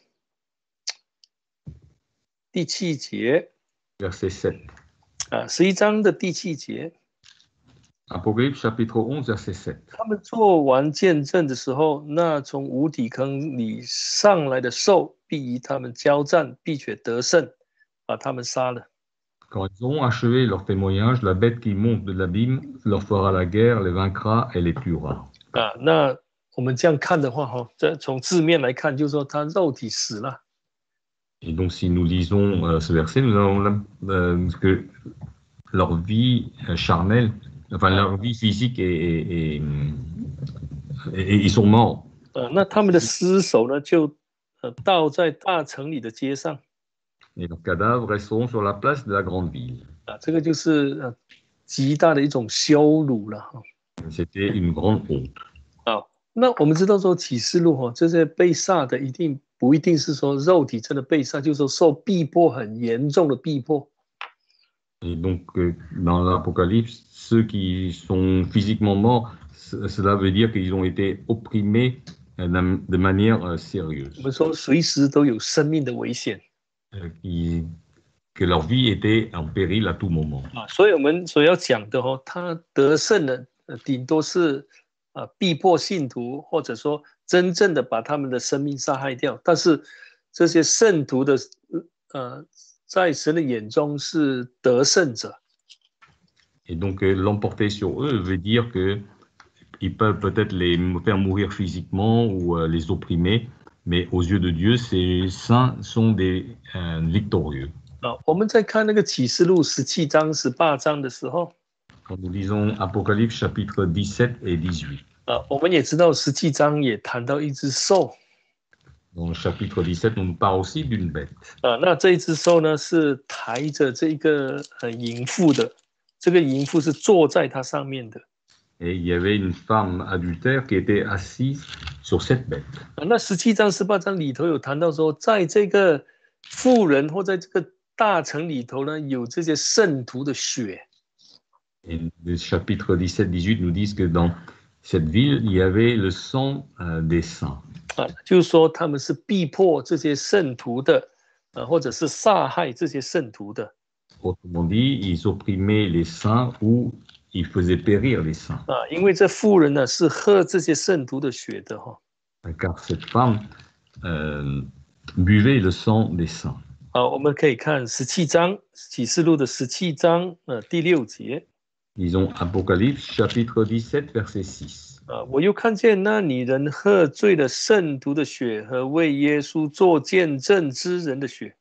[SPEAKER 1] 第七节，
[SPEAKER 2] Verset sept.
[SPEAKER 1] 啊，十一章的第七节，
[SPEAKER 2] Apocalypse chapitre onze, verset sept.
[SPEAKER 1] 他们做完见证的时候，那从无底坑里上来的兽必与他们交战，必却得胜，把他们杀了。
[SPEAKER 2] Quand ils auront achevé leur témoignage, la bête qui monte de l'abîme leur fera la guerre, les vaincra et les tuera.
[SPEAKER 1] 啊，那我们这样看的话，哈，这从字面来看，就是说他肉体死了。
[SPEAKER 2] Et donc, si nous lisons euh, ce verset, nous avons euh, que leur vie euh, charnelle, enfin leur vie physique est, est, est, est- est- ils sont morts.
[SPEAKER 1] 呃，那他们的尸首呢，就呃倒在大城里的街上。
[SPEAKER 2] Et leurs cadavres resteront sur la place de la grande ville.
[SPEAKER 1] 啊，这个就是呃极大的一种羞辱了哈。
[SPEAKER 2] C'était une grande honte.
[SPEAKER 1] 啊，那我们知道说启示录哈，这些被杀的一定不一定是说肉体真的被杀，就是说受逼迫很严重的逼迫。
[SPEAKER 2] Et donc, euh, dans l'Apocalypse, ceux qui sont physiquement morts, c- cela veut dire qu'ils ont été opprimés euh, d'un- de manière euh,
[SPEAKER 1] 我
[SPEAKER 2] sérieuse,
[SPEAKER 1] 们说随时都有生命的危险
[SPEAKER 2] euh, qui- que leur vie était en péril à tout moment.
[SPEAKER 1] 啊，所以我们所要讲的哦，他得胜的呃顶多是啊逼迫信徒，或者说真正的把他们的生命杀害掉，但是这些圣徒的呃，在神的眼中是得胜者。
[SPEAKER 2] Et donc, euh, l'emporter sur eux veut dire que ils peuvent peut-être les faire mourir physiquement ou euh, les opprimer, mais aux yeux de Dieu, ces saints sont des euh, victorieux.
[SPEAKER 1] 啊，我们在看那个启示录十七章、十八章的时候，
[SPEAKER 2] Quand nous lisons Apocalypse chapitre dix-sept et dix-huit,
[SPEAKER 1] 啊，我们也知道十七章也谈到一只兽，
[SPEAKER 2] dans le chapitre dix-sept, on nous parle aussi d'une bête.
[SPEAKER 1] 啊，那这一只兽呢是抬着这个呃淫妇的，这个淫妇是坐在它上面的。
[SPEAKER 2] Et il y avait une femme adultère qui était assise sur cette bête.
[SPEAKER 1] 啊，那十七章、十八章里头有谈到说，在这个妇人或在这个大城里头呢，有这些圣徒的血。
[SPEAKER 2] Et les chapitres dix-sept dix-huit nous disent que dans cette ville, il y avait le sang euh, des saints.
[SPEAKER 1] 啊，就是说他们是逼迫这些圣徒的，啊，或者是杀害这些圣徒的。
[SPEAKER 2] Autrement dit, ils opprimaient les saints ou ils faisaient périr les saints.
[SPEAKER 1] 啊，因为这妇人呢是喝这些圣徒的血的哈。
[SPEAKER 2] Car cette femme euh, buvait le sang des saints.
[SPEAKER 1] 好，我们可以看十七章启示录的十七章呃第六节。
[SPEAKER 2] Disons Apocalypse chapitre dix-sept verset six.
[SPEAKER 1] 啊，我又看见那女人喝醉了圣徒的血和为耶稣做见证之人的血。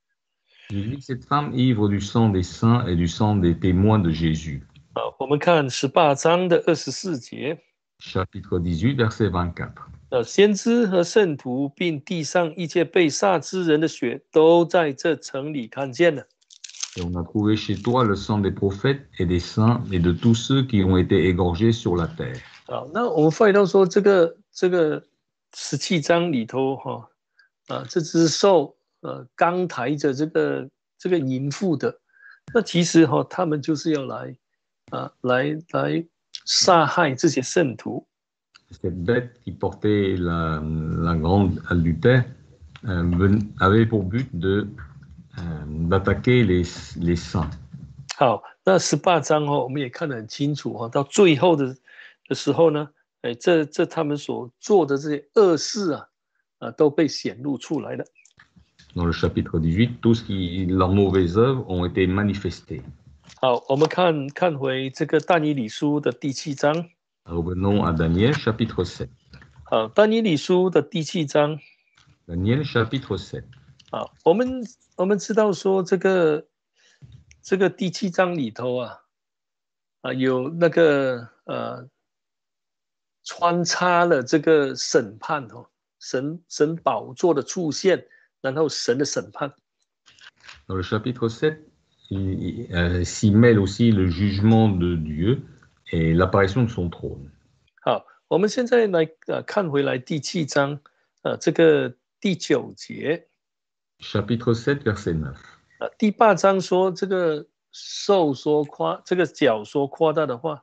[SPEAKER 2] Je vis cette femme ivre du sang des saints et du sang des témoins de Jésus.
[SPEAKER 1] 啊，我们看十八章的二十四节。
[SPEAKER 2] Chapitre dix-huit verset vingt-quatre.
[SPEAKER 1] 呃，先知和圣徒，并地上一切被杀之人的血，都在这城里看见了。
[SPEAKER 2] Et on a trouvé chez toi le sang des prophètes et des saints et de tous ceux qui ont été égorgés sur la terre.
[SPEAKER 1] 好，那我们发现到说，这个这个十七章里头哈，啊，这只兽呃刚抬着这个这个淫妇的，那其实哈，他们就是要来啊来来杀害这些圣徒。
[SPEAKER 2] Cette bête qui portait la, la grande adultère euh, avait pour but de, euh, d'attaquer les, les saints.
[SPEAKER 1] 好，那十八章哈，我们也看得很清楚哈，到最后的的时候呢，哎，这这他们所做的这些恶事啊，啊，都被显露出来了。
[SPEAKER 2] Dans le chapitre dix-huit, tout ce qui, leurs mauvaises œuvres ont été manifestées.
[SPEAKER 1] 好，我们看看回这个但以理书的第七章。
[SPEAKER 2] Revenons à Daniel chapitre sept.
[SPEAKER 1] 好，但以理书的第七章。
[SPEAKER 2] Daniel chapitre sept.
[SPEAKER 1] 好，我们我们知道说这个这个第七章里头啊，啊有那个呃穿插了这个审判哦，神神宝座的出现，然后神的审判。
[SPEAKER 2] Dans le chapitre sept, il, il, euh, s'y mêle aussi le jugement de Dieu et l'apparition de son trône.
[SPEAKER 1] 好，我们现在来呃看回来第七章，呃这个第九节。
[SPEAKER 2] Chapitre sept, verset neuf.
[SPEAKER 1] 呃第八章说这个兽说夸，这个脚说夸大的话。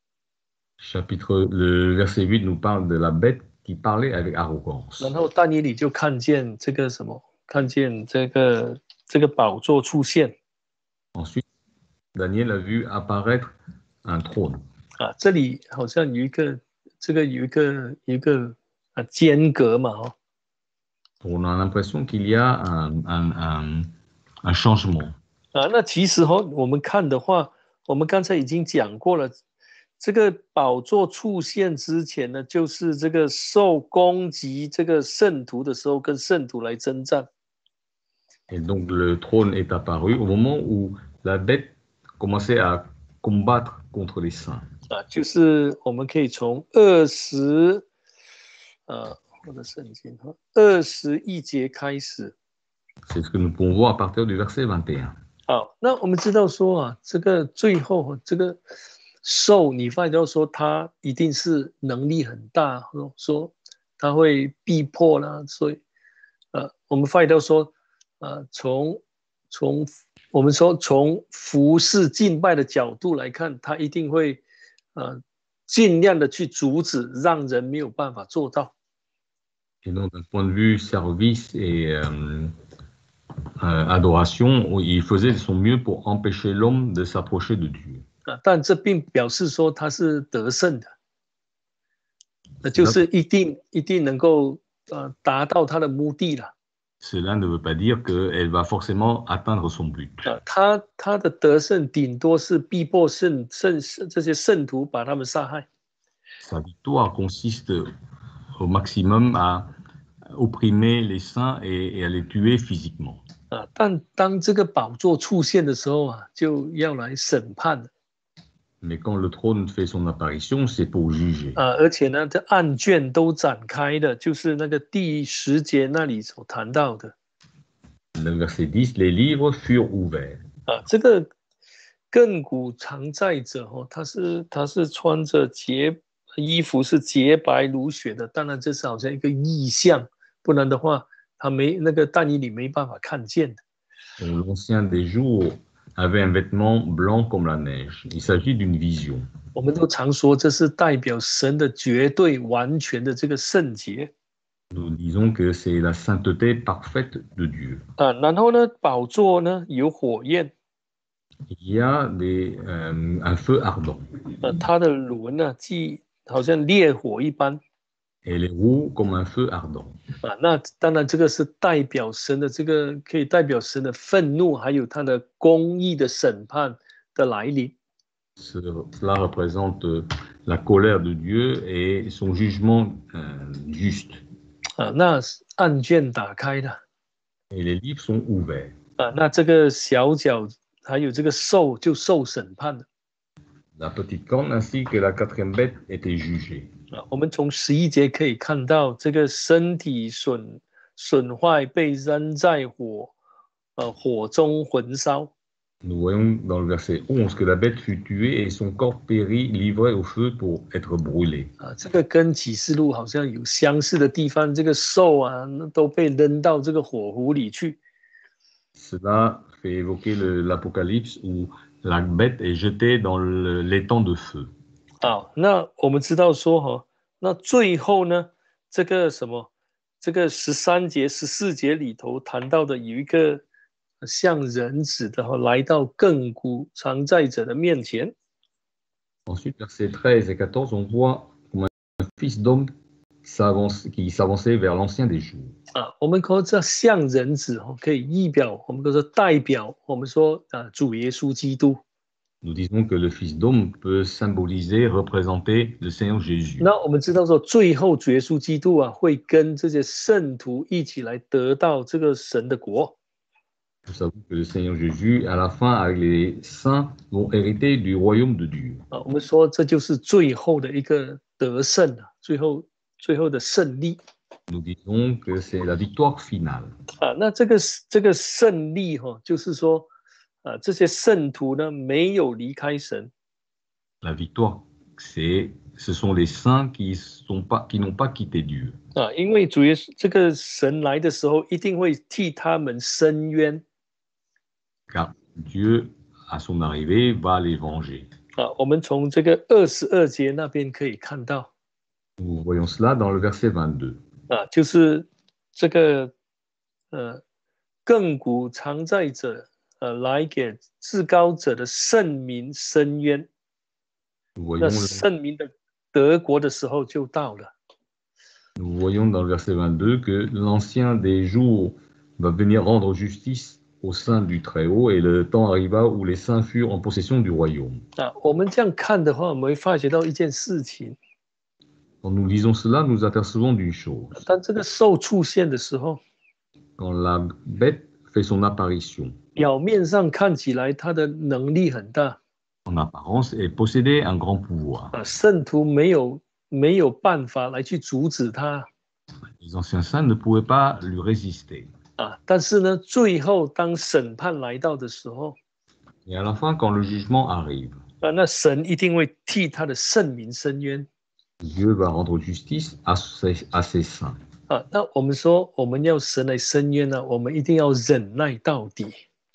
[SPEAKER 2] Chapitre, le verset huit nous parle de la bête qui parlait avec arrogance.
[SPEAKER 1] 然后但以理就看见这个什么，看见这个这个宝座出现。
[SPEAKER 2] Ensuite, Daniel a vu apparaître un trône.
[SPEAKER 1] 啊，这里好像有一个这个有一个有一个啊间隔嘛，哦。
[SPEAKER 2] On a l'impression qu'il y a un, un, un, un changement.
[SPEAKER 1] 啊，那其实哦，我们看的话，我们刚才已经讲过了，这个宝座出现之前呢，就是这个受攻击这个圣徒的时候，跟圣徒来征战。
[SPEAKER 2] Et donc le trône est apparu au moment où la bête commençait à combattre contre les saints.
[SPEAKER 1] 啊，就是我们可以从二十，呃，我的圣经哈，二十一节开始。
[SPEAKER 2] C'est ce que nous pouvons voir à partir du verset vingt et un.
[SPEAKER 1] 好，那我们知道说啊，这个最后这个兽，你发现到说他一定是能力很大，说他会逼迫啦，所以呃，我们发现到说，呃，从从我们说从服侍敬拜的角度来看，他一定会呃尽量的去阻止，让人没有办法做到。
[SPEAKER 2] Et donc, d'un point de vue service et euh, euh, adoration, il faisait de son mieux pour empêcher l'homme de s'approcher de Dieu.
[SPEAKER 1] 啊，但这并表示说他是得胜的，那就是一定一定能够呃达到他的目的了。
[SPEAKER 2] Cela ne veut pas dire qu'elle va forcément atteindre son but.
[SPEAKER 1] 啊，他他的得胜顶多是逼迫圣圣这些圣徒把他们杀害。
[SPEAKER 2] Sa victoire consiste au maximum à opprimer les saints et, et à les tuer physiquement.
[SPEAKER 1] 啊，但当这个宝座出现的时候啊，就要来审判了。
[SPEAKER 2] Mais quand le trône fait son apparition, c'est pour juger.
[SPEAKER 1] 啊，而且呢，这案卷都展开的，就是那个第十节那里所谈到的。
[SPEAKER 2] Le verset dix, les livres furent ouverts.
[SPEAKER 1] 啊，这个亘古常在者哦，他是他是穿着洁衣服，是洁白如雪的。当然，这是好像一个意象，不然的话，他没那个但以理没办法看见的。
[SPEAKER 2] L'ancien des jours avait un vêtement blanc comme la neige. Il s'agit d'une vision.
[SPEAKER 1] 我们都常说，这是代表神的绝对完全的这个圣洁。
[SPEAKER 2] Nous disons que c'est la sainteté parfaite de Dieu.
[SPEAKER 1] 啊，然后呢，宝座呢有火焰。
[SPEAKER 2] Il y a des, euh, un feu ardent.
[SPEAKER 1] 呃，它的轮呢，既好像烈火一般。
[SPEAKER 2] Et les roues comme un feu ardent.
[SPEAKER 1] 啊，那当然，这个是代表神的这个，可以代表神的愤怒，还有他的公义的审判的来临。
[SPEAKER 2] Cela représente la colère de Dieu et son jugement euh, juste.
[SPEAKER 1] 啊，那案卷打开了。
[SPEAKER 2] Et les livres sont ouverts.
[SPEAKER 1] 啊，那这个小角还有这个兽就受审判了。
[SPEAKER 2] La petite corne ainsi que la quatrième bête étaient jugées.
[SPEAKER 1] 啊，我们从十一节可以看到，这个身体损损坏，被扔在火，呃，火中焚烧。
[SPEAKER 2] Nous voyons dans le verset onze que la bête fut tuée et son corps périt, livré au feu pour être brûlé.
[SPEAKER 1] 啊，这个跟启示录好像有相似的地方，这个兽啊都被扔到这个火湖里去。
[SPEAKER 2] Cela fait évoquer le- l'Apocalypse où la bête est jetée dans le- l'étang de feu.
[SPEAKER 1] 啊，那我们知道说哈、哦，那最后呢，这个什么，这个十三节、十四节里头谈到的有一个像人子的哈、哦，来到亘古常在者的面前。
[SPEAKER 2] Ensuite, versets treize et quatorze, on voit comme un fils d'homme s'avance- qui s'avançait vers l'ancien des jours.
[SPEAKER 1] 啊，我们说这像人子哦，可以意表，我们都说代表，我们说啊，主耶稣基督。
[SPEAKER 2] Nous disons que le fils d'homme peut symboliser, représenter le Seigneur Jésus.
[SPEAKER 1] 那我们知道说，最后主耶稣基督啊，会跟这些圣徒一起来得到这个神的国。
[SPEAKER 2] Nous savons que le Seigneur Jésus, à la fin, avec les saints, vont hériter du royaume de Dieu.
[SPEAKER 1] 啊，我们说这就是最后的一个得胜啊，最后最后的胜利
[SPEAKER 2] Nous disons que c'est la victoire finale.
[SPEAKER 1] 啊。那这个这个胜利哈、哦，就是说啊，这些圣徒呢没有离开神
[SPEAKER 2] La victoire, c'est, ce sont les saints qui sont pas, qui n'ont pas quitté Dieu.
[SPEAKER 1] 啊，因为主耶稣这个神来的时候，一定会替他们伸冤
[SPEAKER 2] Car Dieu, à son arrivée, va les venger.
[SPEAKER 1] 啊。我们从这个二十二节那边可以看到
[SPEAKER 2] Nous voyons cela dans le verset vingt-deux.
[SPEAKER 1] 啊，就是这个呃亘古常在者呃来给至高者的圣民伸冤。
[SPEAKER 2] Nous
[SPEAKER 1] 那
[SPEAKER 2] voyons, le-
[SPEAKER 1] 圣民的得国的时候就到了
[SPEAKER 2] nous voyons dans le verset vingt-deux que l'ancien des jours va venir rendre justice au sein du Très-Haut et le temps arriva où les saints furent en possession du royaume.
[SPEAKER 1] 啊。我们这样看的话，我们会发觉到一件事情：
[SPEAKER 2] Quand nous lisons cela, nous apercevons d'une chose.
[SPEAKER 1] 当这个兽出现的时候，
[SPEAKER 2] Quand la bête fait son apparition,
[SPEAKER 1] 表面上看起来它的能力很大
[SPEAKER 2] en apparence, elle possédait un grand pouvoir.
[SPEAKER 1] 啊，圣徒没有没有办法来去阻止它
[SPEAKER 2] Les anciens saints ne pouvaient pas lui résister.
[SPEAKER 1] 啊。但是呢，最后当审判来到的时候
[SPEAKER 2] Et à la fin, quand le jugement arrive,
[SPEAKER 1] 啊，那神一定会替他的圣民伸冤
[SPEAKER 2] Dieu va rendre justice à ses, à ses saints.
[SPEAKER 1] 啊。那我们说我们要神来伸冤呢、我们一定要忍耐到底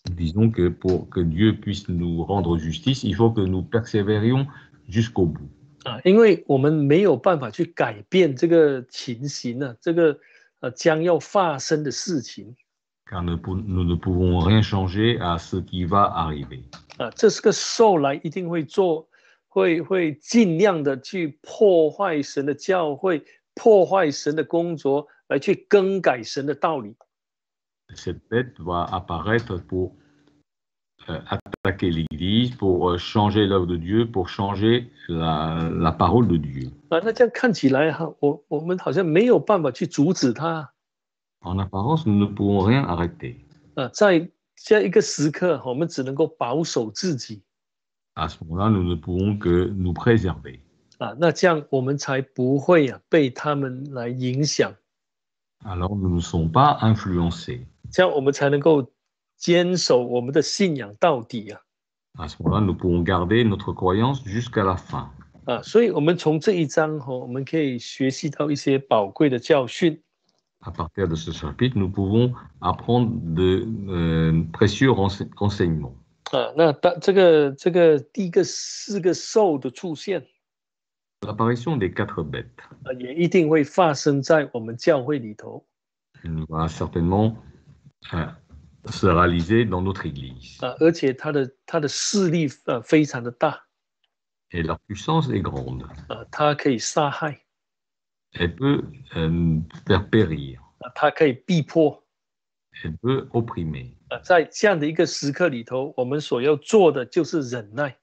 [SPEAKER 2] Disons que pour que Dieu puisse nous rendre justice, il faut que nous persévérions jusqu'au bout.
[SPEAKER 1] 啊，因为我们没有办法去改变这个情形啊，这个呃将要发生的事情
[SPEAKER 2] Car nous, nous ne pouvons rien changer à ce qui va arriver.
[SPEAKER 1] 啊，这是个兽来一定会做，会会尽量的去破坏神的教会，破坏神的工作，来去更改神的道理。
[SPEAKER 2] Cette bête va apparaître pour euh, attaquer l'Église, pour euh, changer l'œuvre de Dieu, pour changer la, la parole de Dieu.
[SPEAKER 1] 啊，那这样看起来哈，我我们好像没有办法去阻止它。
[SPEAKER 2] En apparence, nous ne pouvons rien arrêter.
[SPEAKER 1] 啊，在这一个时刻，我们只能够保守自己。
[SPEAKER 2] À ce moment-là, nous ne pouvons que nous préserver.
[SPEAKER 1] 啊，那这样我们才不会啊被他们来影响。
[SPEAKER 2] Alors, nous ne sommes pas influencés.
[SPEAKER 1] 这样我们才能够坚守我们的信仰到底啊！
[SPEAKER 2] À ce moment-là, nous pouvons garder notre croyance jusqu'à la fin.
[SPEAKER 1] 啊，所以我们从这一章哈、哦，我们可以学习到一些宝贵的教训。
[SPEAKER 2] À partir de ce chapitre, nous pouvons apprendre de euh, précieux renseignements.
[SPEAKER 1] 啊，那当这个这个第一个四个兽的出现，
[SPEAKER 2] L'apparition des quatre bêtes
[SPEAKER 1] 啊，也一定会发生在我们教会里头。
[SPEAKER 2] va certainement euh, se réaliser dans notre Église.
[SPEAKER 1] 啊，而且它的它的势力啊非常的大。
[SPEAKER 2] Et leur puissance est grande.
[SPEAKER 1] 啊，它可以杀害。
[SPEAKER 2] Elle peut euh, faire périr.
[SPEAKER 1] 啊，它可以逼迫。
[SPEAKER 2] Elle peut opprimer.
[SPEAKER 1] 啊，在这样的一个时刻里头，我们所要做的就是忍耐。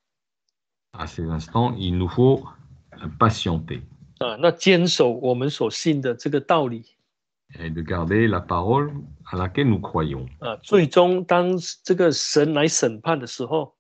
[SPEAKER 2] À ces instants, il nous faut patienter.
[SPEAKER 1] 啊，那坚守我们所信的这个道理。
[SPEAKER 2] Et de garder la parole à laquelle nous croyons.
[SPEAKER 1] 啊，最终当这个神来审判的时候，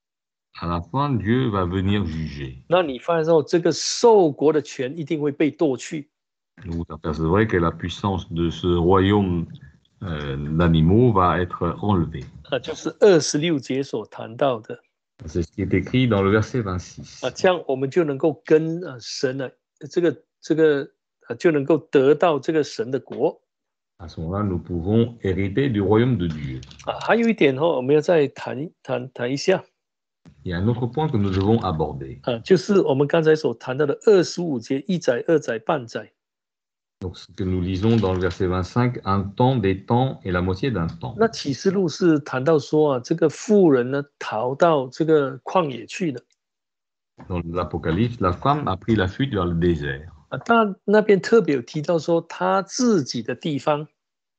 [SPEAKER 2] À la fin, Dieu va venir juger.
[SPEAKER 1] 那你发现到这个受国的权一定会被夺去。
[SPEAKER 2] Vous apercevrez que la puissance de ce royaume euh, d'animaux va être enlevée.
[SPEAKER 1] 啊，就是二十六节所谈到的。
[SPEAKER 2] C'est ce qui est écrit dans le verset vingt-six.
[SPEAKER 1] 啊，这样我们就能够跟啊神的这个这个啊就能够得到这个神的国。
[SPEAKER 2] À ce moment-là, nous pouvons hériter du royaume de Dieu.
[SPEAKER 1] 啊，还有一点哦，我们要再谈谈谈一下。
[SPEAKER 2] Il y a un autre point que nous devons aborder.
[SPEAKER 1] 啊，就是我们刚才所谈到的二十五节一载、二载、半载。
[SPEAKER 2] Donc, ce que nous lisons dans le verset vingt-cinq, un temps, des temps et la moitié d'un temps.
[SPEAKER 1] 那启示录是谈到说啊，这个妇人呢逃到这个旷野去了。
[SPEAKER 2] Dans l'Apocalypse, la femme a pris la fuite vers le désert.
[SPEAKER 1] 啊，但那边特别有提到说她自己的地方。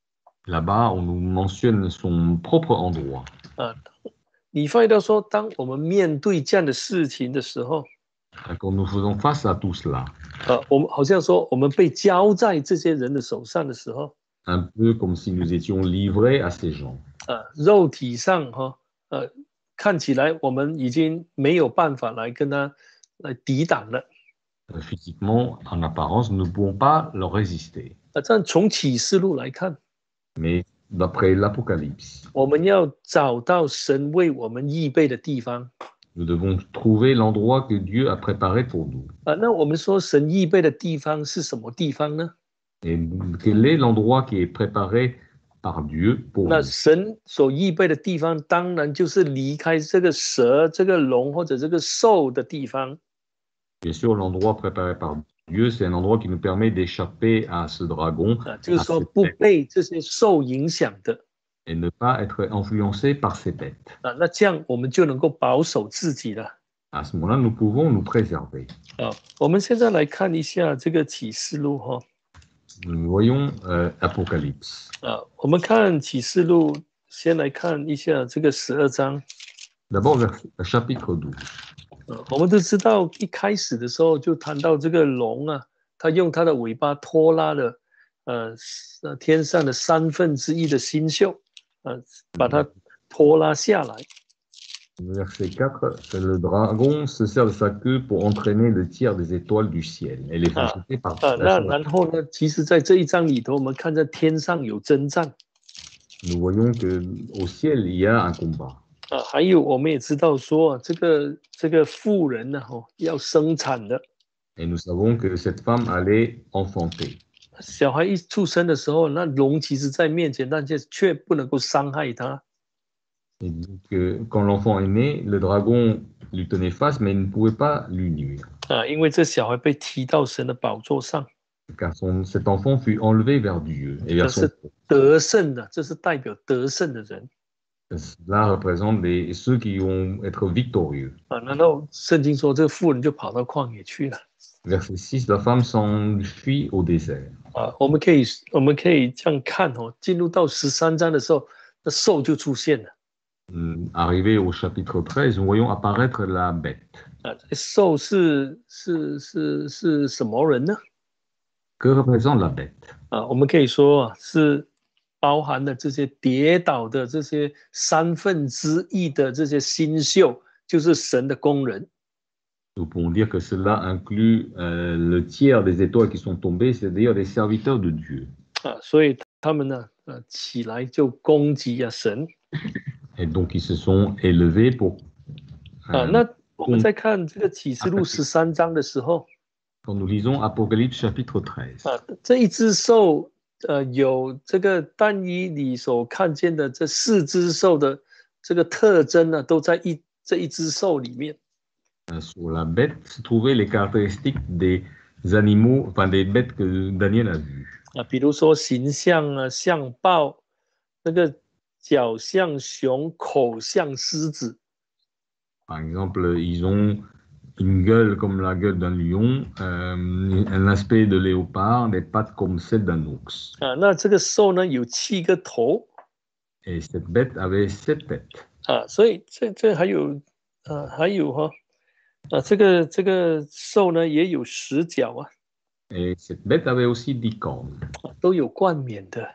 [SPEAKER 2] Là-bas, on nous mentionne son propre endroit.
[SPEAKER 1] 啊，你发现到说，当我们面对这样的事情的时候，
[SPEAKER 2] Quand nous faisons face à tout cela,
[SPEAKER 1] 啊，我们好像说我们被交在这些人的手上的时候，
[SPEAKER 2] un peu comme si nous étions livrés à ces gens.
[SPEAKER 1] 啊，肉体上哈，呃，看起来我们已经没有办法来跟他来抵挡了。
[SPEAKER 2] Physiquement, en apparence, nous ne pouvons pas leur résister.
[SPEAKER 1] 啊，这样从启示录来看，
[SPEAKER 2] Mais d'après l'Apocalypse,
[SPEAKER 1] 我们要找到神为我们预备的地方。
[SPEAKER 2] nous devons trouver l'endroit que Dieu a préparé pour nous.
[SPEAKER 1] 啊，那我们说神预备的地方是什么地方呢？
[SPEAKER 2] Et quel est l'endroit qui est préparé par Dieu pour
[SPEAKER 1] 那
[SPEAKER 2] nous?
[SPEAKER 1] 神所预备的地方，当然就是离开这个蛇、这个龙或者这个兽的地方。
[SPEAKER 2] Bien sûr, l'endroit préparé par Dieu, c'est un endroit qui nous permet d'échapper à ce dragon
[SPEAKER 1] 啊，就是
[SPEAKER 2] à
[SPEAKER 1] 说
[SPEAKER 2] ces
[SPEAKER 1] 不
[SPEAKER 2] bêtes,
[SPEAKER 1] 被这些受影响的。
[SPEAKER 2] et ne pas être influencé par ces bêtes.
[SPEAKER 1] 啊，那这样我们就能够保守自己了。
[SPEAKER 2] À ce moment-là, nous pouvons nous préserver.
[SPEAKER 1] 啊，我们现在来看一下这个启示录哈。
[SPEAKER 2] Nous voyons euh, Apocalypse.
[SPEAKER 1] 啊，我们看启示录，先来看一下这个十二章。
[SPEAKER 2] D'abord, vers chapitre douze.
[SPEAKER 1] 啊，我们都知道一开始的时候就谈到这个龙啊，它用它的尾巴拖拉了呃呃天上的三分之一的星宿，呃，把它拖拉下来。
[SPEAKER 2] Verset quatre, le dragon se sert de sa queue pour entraîner le tiers des étoiles du ciel. Elle est rejetée par
[SPEAKER 1] 啊，
[SPEAKER 2] la
[SPEAKER 1] 那然后呢？其实，在这一章里头，我们看在天上有征战
[SPEAKER 2] Nous voyons qu'au ciel, il y a un combat.
[SPEAKER 1] 啊，还有我们也知道说，这个这个妇人呢，哦，要生产的。
[SPEAKER 2] Et nous savons que cette femme allait enfanter.
[SPEAKER 1] 小孩一出生的时候，那龙其实在面前，但是却不能够伤害他。
[SPEAKER 2] Et donc, euh, quand l'enfant est né, le dragon lui tenait face, mais il ne pouvait pas lui nuire.
[SPEAKER 1] 啊，因为这小孩被提到神的宝座上，
[SPEAKER 2] Car son- cet enfant fut enlevé vers Dieu et
[SPEAKER 1] 这
[SPEAKER 2] vers son
[SPEAKER 1] 是得胜的，这是代表得胜的人
[SPEAKER 2] Cela représente des, ceux qui vont être victorieux.
[SPEAKER 1] 啊。然后圣经说，这个妇人就跑到旷野去了
[SPEAKER 2] Verset six, la femme s'enfuit au désert.
[SPEAKER 1] 啊。我们可以我们可以这样看哦，进入到十三章的时候，那兽就出现了
[SPEAKER 2] Hum, Arrivé au chapitre treize, nous voyons apparaître la bête.
[SPEAKER 1] 啊。这兽是是是是什么人呢？
[SPEAKER 2] Que représente la bête?
[SPEAKER 1] 啊，我们可以说啊，是包含了这些跌倒的这些三分之一的这些新秀，就是神的工人
[SPEAKER 2] Nous pouvons dire que cela inclut euh, le tiers des étoiles qui sont tombées, c'est-à-dire des serviteurs de Dieu.
[SPEAKER 1] 啊，所以他们呢，呃，起来就攻击啊神
[SPEAKER 2] Et donc, ils se sont élevés pour
[SPEAKER 1] 啊。
[SPEAKER 2] euh,
[SPEAKER 1] 那我们在看这个启示录十三章的时候
[SPEAKER 2] quand nous lisons Apocalypse chapitre treize.
[SPEAKER 1] 啊，这一只兽，呃，有这个但以理所看见的这四只兽的这个特征呢，都在一这一只兽里面。
[SPEAKER 2] Sur la bête se trouvaient les caractéristiques des animaux, enfin des bêtes que Daniel a vues.
[SPEAKER 1] 啊，比如说形象啊，像豹，那个脚像熊，口像狮子
[SPEAKER 2] Par exemple, ils ont une gueule comme la gueule d'un lion, euh, un aspect de léopard, des pattes comme celles d'un ours.
[SPEAKER 1] 啊。那这个兽呢，有七个头
[SPEAKER 2] Et cette bête avait sept têtes.
[SPEAKER 1] 啊，所以这这还有，呃，还有哈、啊，这个这个兽呢也有十角啊，
[SPEAKER 2] Et cette bête avait aussi dix cornes.
[SPEAKER 1] 啊都有冠冕的，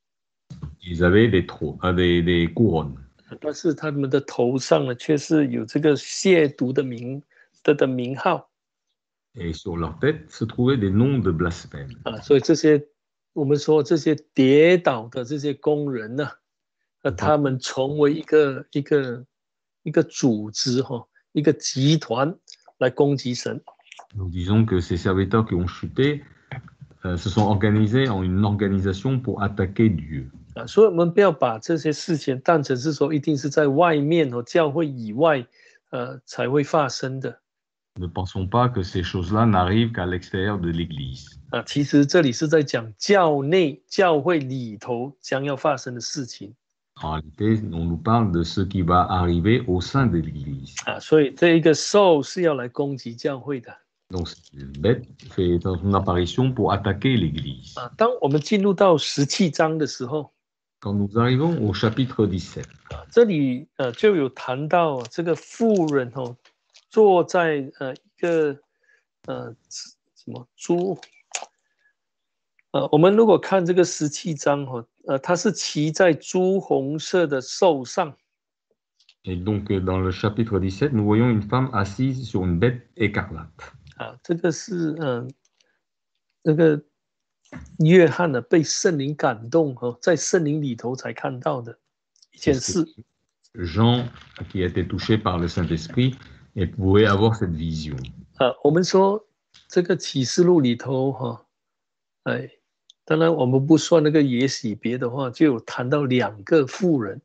[SPEAKER 2] Ils avaient des, trônes, euh, des, des couronnes.
[SPEAKER 1] 但是他们的头上呢却是有这个亵渎的名的的名号
[SPEAKER 2] Et sur leur tête se trouvaient des noms de blasphème.
[SPEAKER 1] 啊，所以这些我们说这些跌倒的这些工人呢、那他们成为一个一个一个组织哈、一个集团来攻击神
[SPEAKER 2] Nous disons que ces serviteurs qui ont chuté euh, se sont organisés en une organisation pour attaquer Dieu.
[SPEAKER 1] 啊，所以我们不要把这些事情当成是说一定是在外面哦，教会以外，呃，才会发生的
[SPEAKER 2] Ne pensons pas que ces choses-là n'arrivent qu'à l'extérieur de l'Église.
[SPEAKER 1] 啊。其实这里是在讲教内、教会里头将要发生的事情
[SPEAKER 2] En réalité, on nous parle de ce qui va arriver au sein de l'Église.
[SPEAKER 1] 啊，所以这一个兽是要来攻击教会的
[SPEAKER 2] Donc, cette bête fait son apparition pour attaquer l'Église.
[SPEAKER 1] 啊。当我们进入到十七章的时候，
[SPEAKER 2] Quand nous arrivons au chapitre dix-sept,
[SPEAKER 1] 啊，这里呃就有谈到这个妇人哦，坐在呃一个呃什么猪。呃，我们如果看这个十七章哈、哦，呃，它是骑在朱红色的兽上
[SPEAKER 2] et donc dans le chapitre dix-sept, nous voyons une femme assise sur une bête écarlate.
[SPEAKER 1] 啊，这个是嗯、呃，那个约翰呢被圣灵感动哈、哦，在圣灵里头才看到的一件事
[SPEAKER 2] Jean, qui a été touché par le Saint-Esprit, et pouvait avoir cette vision.
[SPEAKER 1] 啊。我们说这个启示录里头哈、哎，当然我们不算那个耶洗别的话，就有谈到两个妇人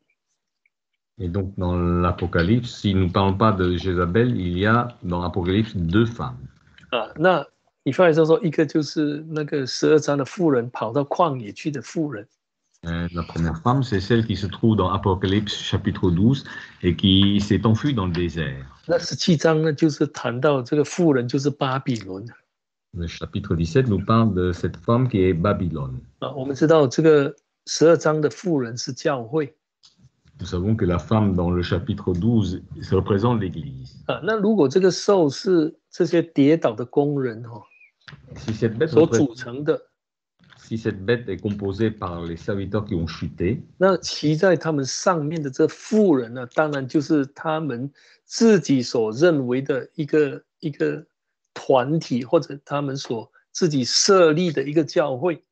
[SPEAKER 2] Et donc, dans l'Apocalypse, si nous ne parlons pas de Jézabel, il y a dans l'Apocalypse deux femmes.
[SPEAKER 1] 啊。那以弗所说，一个就是那个十二章的妇人跑到旷野去的妇人
[SPEAKER 2] Euh, la première femme, c'est celle qui se trouve dans Apocalypse chapitre douze et qui s'est enfuie dans le désert.
[SPEAKER 1] 那十七章呢，就是谈到这个妇人就是巴比伦
[SPEAKER 2] Le chapitre dix-sept nous parle de cette femme qui est Babylone.
[SPEAKER 1] 啊。我们知道这个十二章的妇人是教会
[SPEAKER 2] Nous savons que la femme dans le chapitre douze ça représente l'Église.
[SPEAKER 1] 啊。那如果这个兽是这些跌倒的工人哈、
[SPEAKER 2] Si cette bête
[SPEAKER 1] 所
[SPEAKER 2] représente-
[SPEAKER 1] 组成的，
[SPEAKER 2] si cette bête est composée par les serviteurs qui ont chuté,
[SPEAKER 1] 那骑在他们上面的这妇人呢，当然就是他们自己所认为的一个一个团体，或者他们所自己设立的一个教会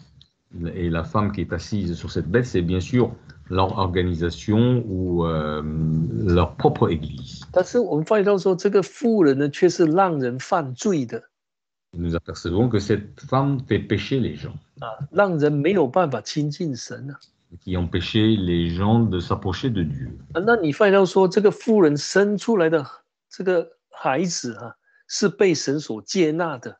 [SPEAKER 2] et la femme qui est assise sur cette bête, c'est bien sûr leur organisation ou euh, leur propre Église.
[SPEAKER 1] 但是我们发现到说，这个妇人呢，却是让人犯罪的
[SPEAKER 2] Nous apercevons que cette femme fait pécher les gens.
[SPEAKER 1] 啊，让人没有办法亲近神啊
[SPEAKER 2] qui empêchait les gens de s'approcher de Dieu.
[SPEAKER 1] 啊，那你发现到说，这个妇人生出来的这个孩子啊，是被神所接纳的。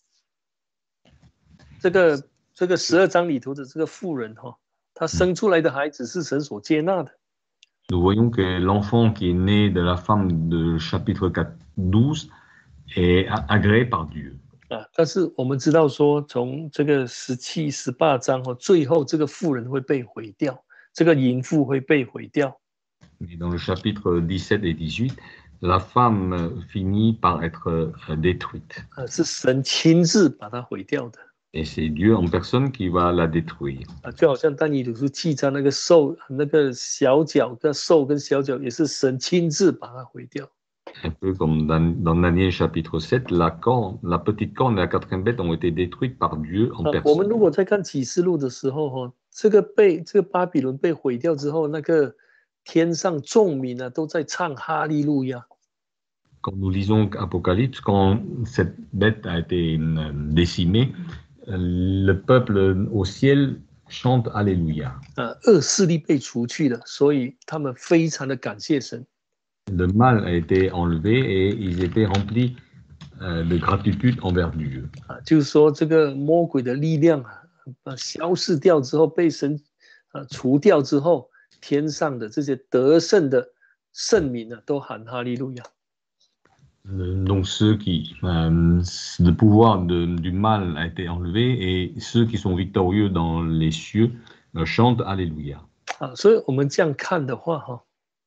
[SPEAKER 1] 这个这个十二章里头的这个妇人哈、哦，她生出来的孩子是神所接纳的。
[SPEAKER 2] Nous voyons que l'enfant qui est né de la femme de chapitre quatre, douze est agréé par Dieu.
[SPEAKER 1] 啊，但是我们知道说，从这个十七、十八章哦，最后这个妇人会被毁掉，这个淫妇会被毁掉。
[SPEAKER 2] Mais dans le chapitre dix-sept et dix-huit, la femme finit par être détruite.
[SPEAKER 1] 啊，是神亲自把它毁掉的。
[SPEAKER 2] Et c'est Dieu en personne qui va la détruire.
[SPEAKER 1] 啊，就好像但以理书七章那个兽，那个小角的兽跟小角，也是神亲自把它毁掉。
[SPEAKER 2] Un peu comme dans, dans Daniel chapitre sept, la corne, la petite corne et la quatrième bête ont été détruites par Dieu en
[SPEAKER 1] 啊，我
[SPEAKER 2] personne.
[SPEAKER 1] 们如果在看启示录的时候，哈，这个被这个巴比伦被毁掉之后，那个天上众民啊都在唱哈利路亚。
[SPEAKER 2] Quand nous lisons Apocalypse, quand cette bête a été décimée, le peuple au ciel chante Alléluia.
[SPEAKER 1] 啊，恶势力被除去了，所以他们非常的感谢神。
[SPEAKER 2] Le mal a été enlevé et ils étaient remplis de gratitude envers Dieu.
[SPEAKER 1] 啊，就是说这个魔鬼的力量啊，消失掉之后，被神啊除掉之后，天上的这些得胜的圣民啊，都喊哈利路亚。
[SPEAKER 2] Donc ceux qui, euh, le pouvoir de, du mal a été enlevé et ceux qui sont victorieux dans les cieux euh, chantent Alléluia.
[SPEAKER 1] 啊，所以我们这样看的话，哈，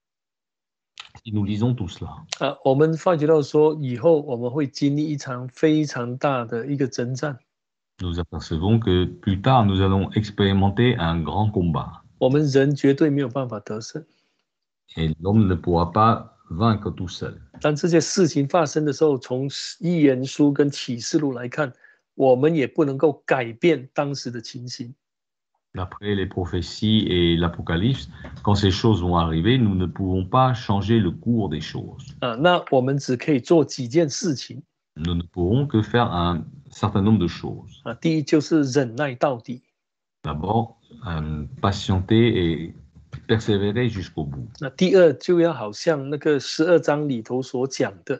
[SPEAKER 2] Si nous lisons tout cela,
[SPEAKER 1] 啊，我们发觉到说，以后我们会经历一场非常大的一个征战。
[SPEAKER 2] nous apercevons que plus tard nous allons expérimenter un grand combat.
[SPEAKER 1] 我们人绝对没有办法得胜。
[SPEAKER 2] Et l'homme ne pourra pas vaincre tout seul.
[SPEAKER 1] 当这些事情发生的时候，从预言书跟启示录来看，我们也不能够改变当时的情形。
[SPEAKER 2] D'après les prophéties et l'Apocalypse, quand ces choses vont arriver, nous ne pouvons pas changer le cours des choses.
[SPEAKER 1] 啊，那我们只可以做几件事情。
[SPEAKER 2] Nous ne pourrons que faire un certain nombre de choses.
[SPEAKER 1] 啊，第一就是忍耐到底。
[SPEAKER 2] D'abord, euh, patienter et persévérer jusqu'au bout.
[SPEAKER 1] 那第二就要好像那个十二章里头所讲的。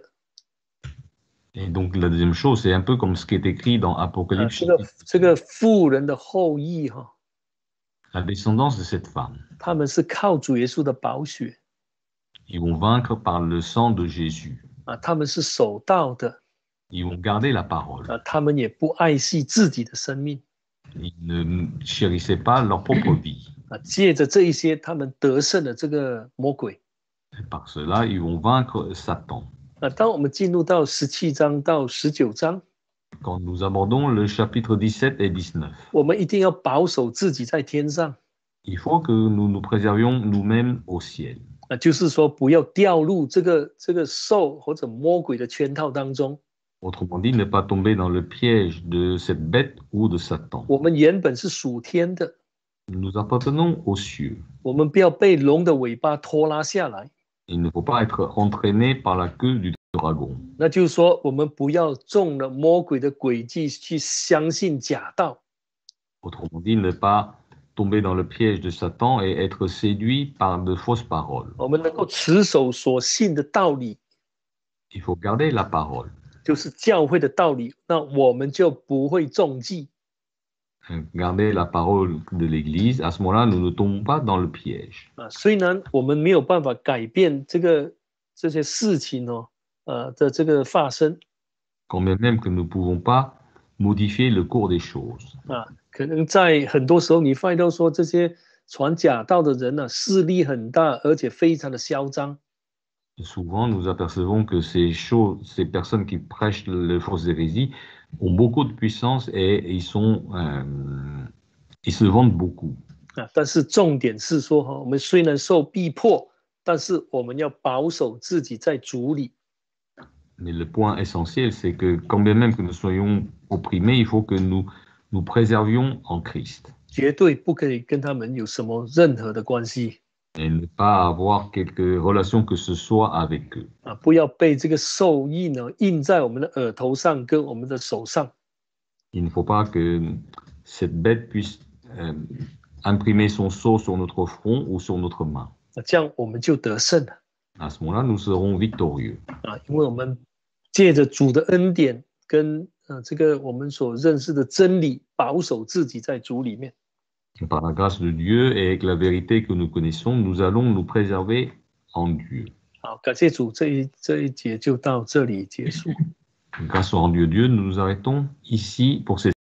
[SPEAKER 2] Et donc la deuxième chose, c'est un peu comme ce qui est écrit dans
[SPEAKER 1] 啊，
[SPEAKER 2] Apocalypse.
[SPEAKER 1] 这个这个妇人的后裔哈，
[SPEAKER 2] La descendance de cette femme.
[SPEAKER 1] 他们是靠主耶稣的宝血。
[SPEAKER 2] Ils vont vaincre par le sang de Jésus.
[SPEAKER 1] 啊，他们是守道的。
[SPEAKER 2] Ils vont garder la parole.
[SPEAKER 1] 啊，他们也不爱惜自己的生命。
[SPEAKER 2] Ils ne chérissaient pas leur propre vie.
[SPEAKER 1] 啊，借着这一些，他们得胜了这个魔鬼。
[SPEAKER 2] Et par cela, ils vont vaincre Satan.
[SPEAKER 1] 啊，当我们进入到十七章到十九章，
[SPEAKER 2] Quand nous abordons le chapitre dix-sept et dix-neuf,
[SPEAKER 1] 我们一定要保守自己在天上。
[SPEAKER 2] il faut que nous nous préservions nous-mêmes au ciel.
[SPEAKER 1] 啊，就是说不要掉入这个这个兽或者魔鬼的圈套当中。
[SPEAKER 2] Autrement dit, ne pas tomber dans le piège de cette bête ou de Satan.
[SPEAKER 1] 我们原本是属天的，
[SPEAKER 2] Nous appartenons aux cieux.
[SPEAKER 1] 我们不要被龙的尾巴拖拉下来。
[SPEAKER 2] Il ne faut pas être entraîné par la queue du dragon.
[SPEAKER 1] 那就是说，我们不要中了魔鬼的诡计，去相信假道。
[SPEAKER 2] Autrement dit, ne pas tomber dans le piège de Satan et être séduit par de fausses paroles.
[SPEAKER 1] 我们能够持守所信的道理，
[SPEAKER 2] Il faut garder la parole.
[SPEAKER 1] 就是教会的道理，那我们就不会中计。
[SPEAKER 2] Garder la parole de l'Église, à ce moment-là, nous ne tombons pas dans le piège.
[SPEAKER 1] 啊，虽然我们没有办法改变这个这些事情哦，呃的这个发生
[SPEAKER 2] Quand bien même que nous ne pouvons pas modifier le cours des choses.
[SPEAKER 1] 啊，可能在很多时候你发现到说这些传假道的人呢、啊，势力很大，而且非常的嚣张。
[SPEAKER 2] Souvent, nous apercevons que ces choses, ces personnes qui prêchent les fausses hérésies ont beaucoup de puissance et ils sont, euh, ils se vendent beaucoup.
[SPEAKER 1] 啊，但是重点是说哈，我们虽然受逼迫，但是我们要保守自己在主里。
[SPEAKER 2] Mais le point essentiel, c'est que quand bien même que nous soyons opprimés, il faut que nous nous préservions en Christ.
[SPEAKER 1] 绝对不可以跟他们有什么任何的关系。
[SPEAKER 2] Et ne pas avoir quelque relation que ce soit avec eux.
[SPEAKER 1] 啊，不要被这个兽印呢印在我们的额头上跟我们的手上。
[SPEAKER 2] Il ne faut pas que cette bête puisse euh, imprimer son sceau sur notre front ou sur notre main.
[SPEAKER 1] 那这样我们就得胜了
[SPEAKER 2] À ce moment-là, nous serons victorieux.
[SPEAKER 1] 啊，因为我们借着主的恩典跟呃这个我们所认识的真理，保守自己在主里面。
[SPEAKER 2] Par la grâce de Dieu et avec la vérité que nous connaissons, nous allons nous préserver en Dieu.
[SPEAKER 1] 好，感谢主，这一这一节就到这里结束。
[SPEAKER 2] Grâce au rendu de Dieu, nous nous arrêtons ici pour cette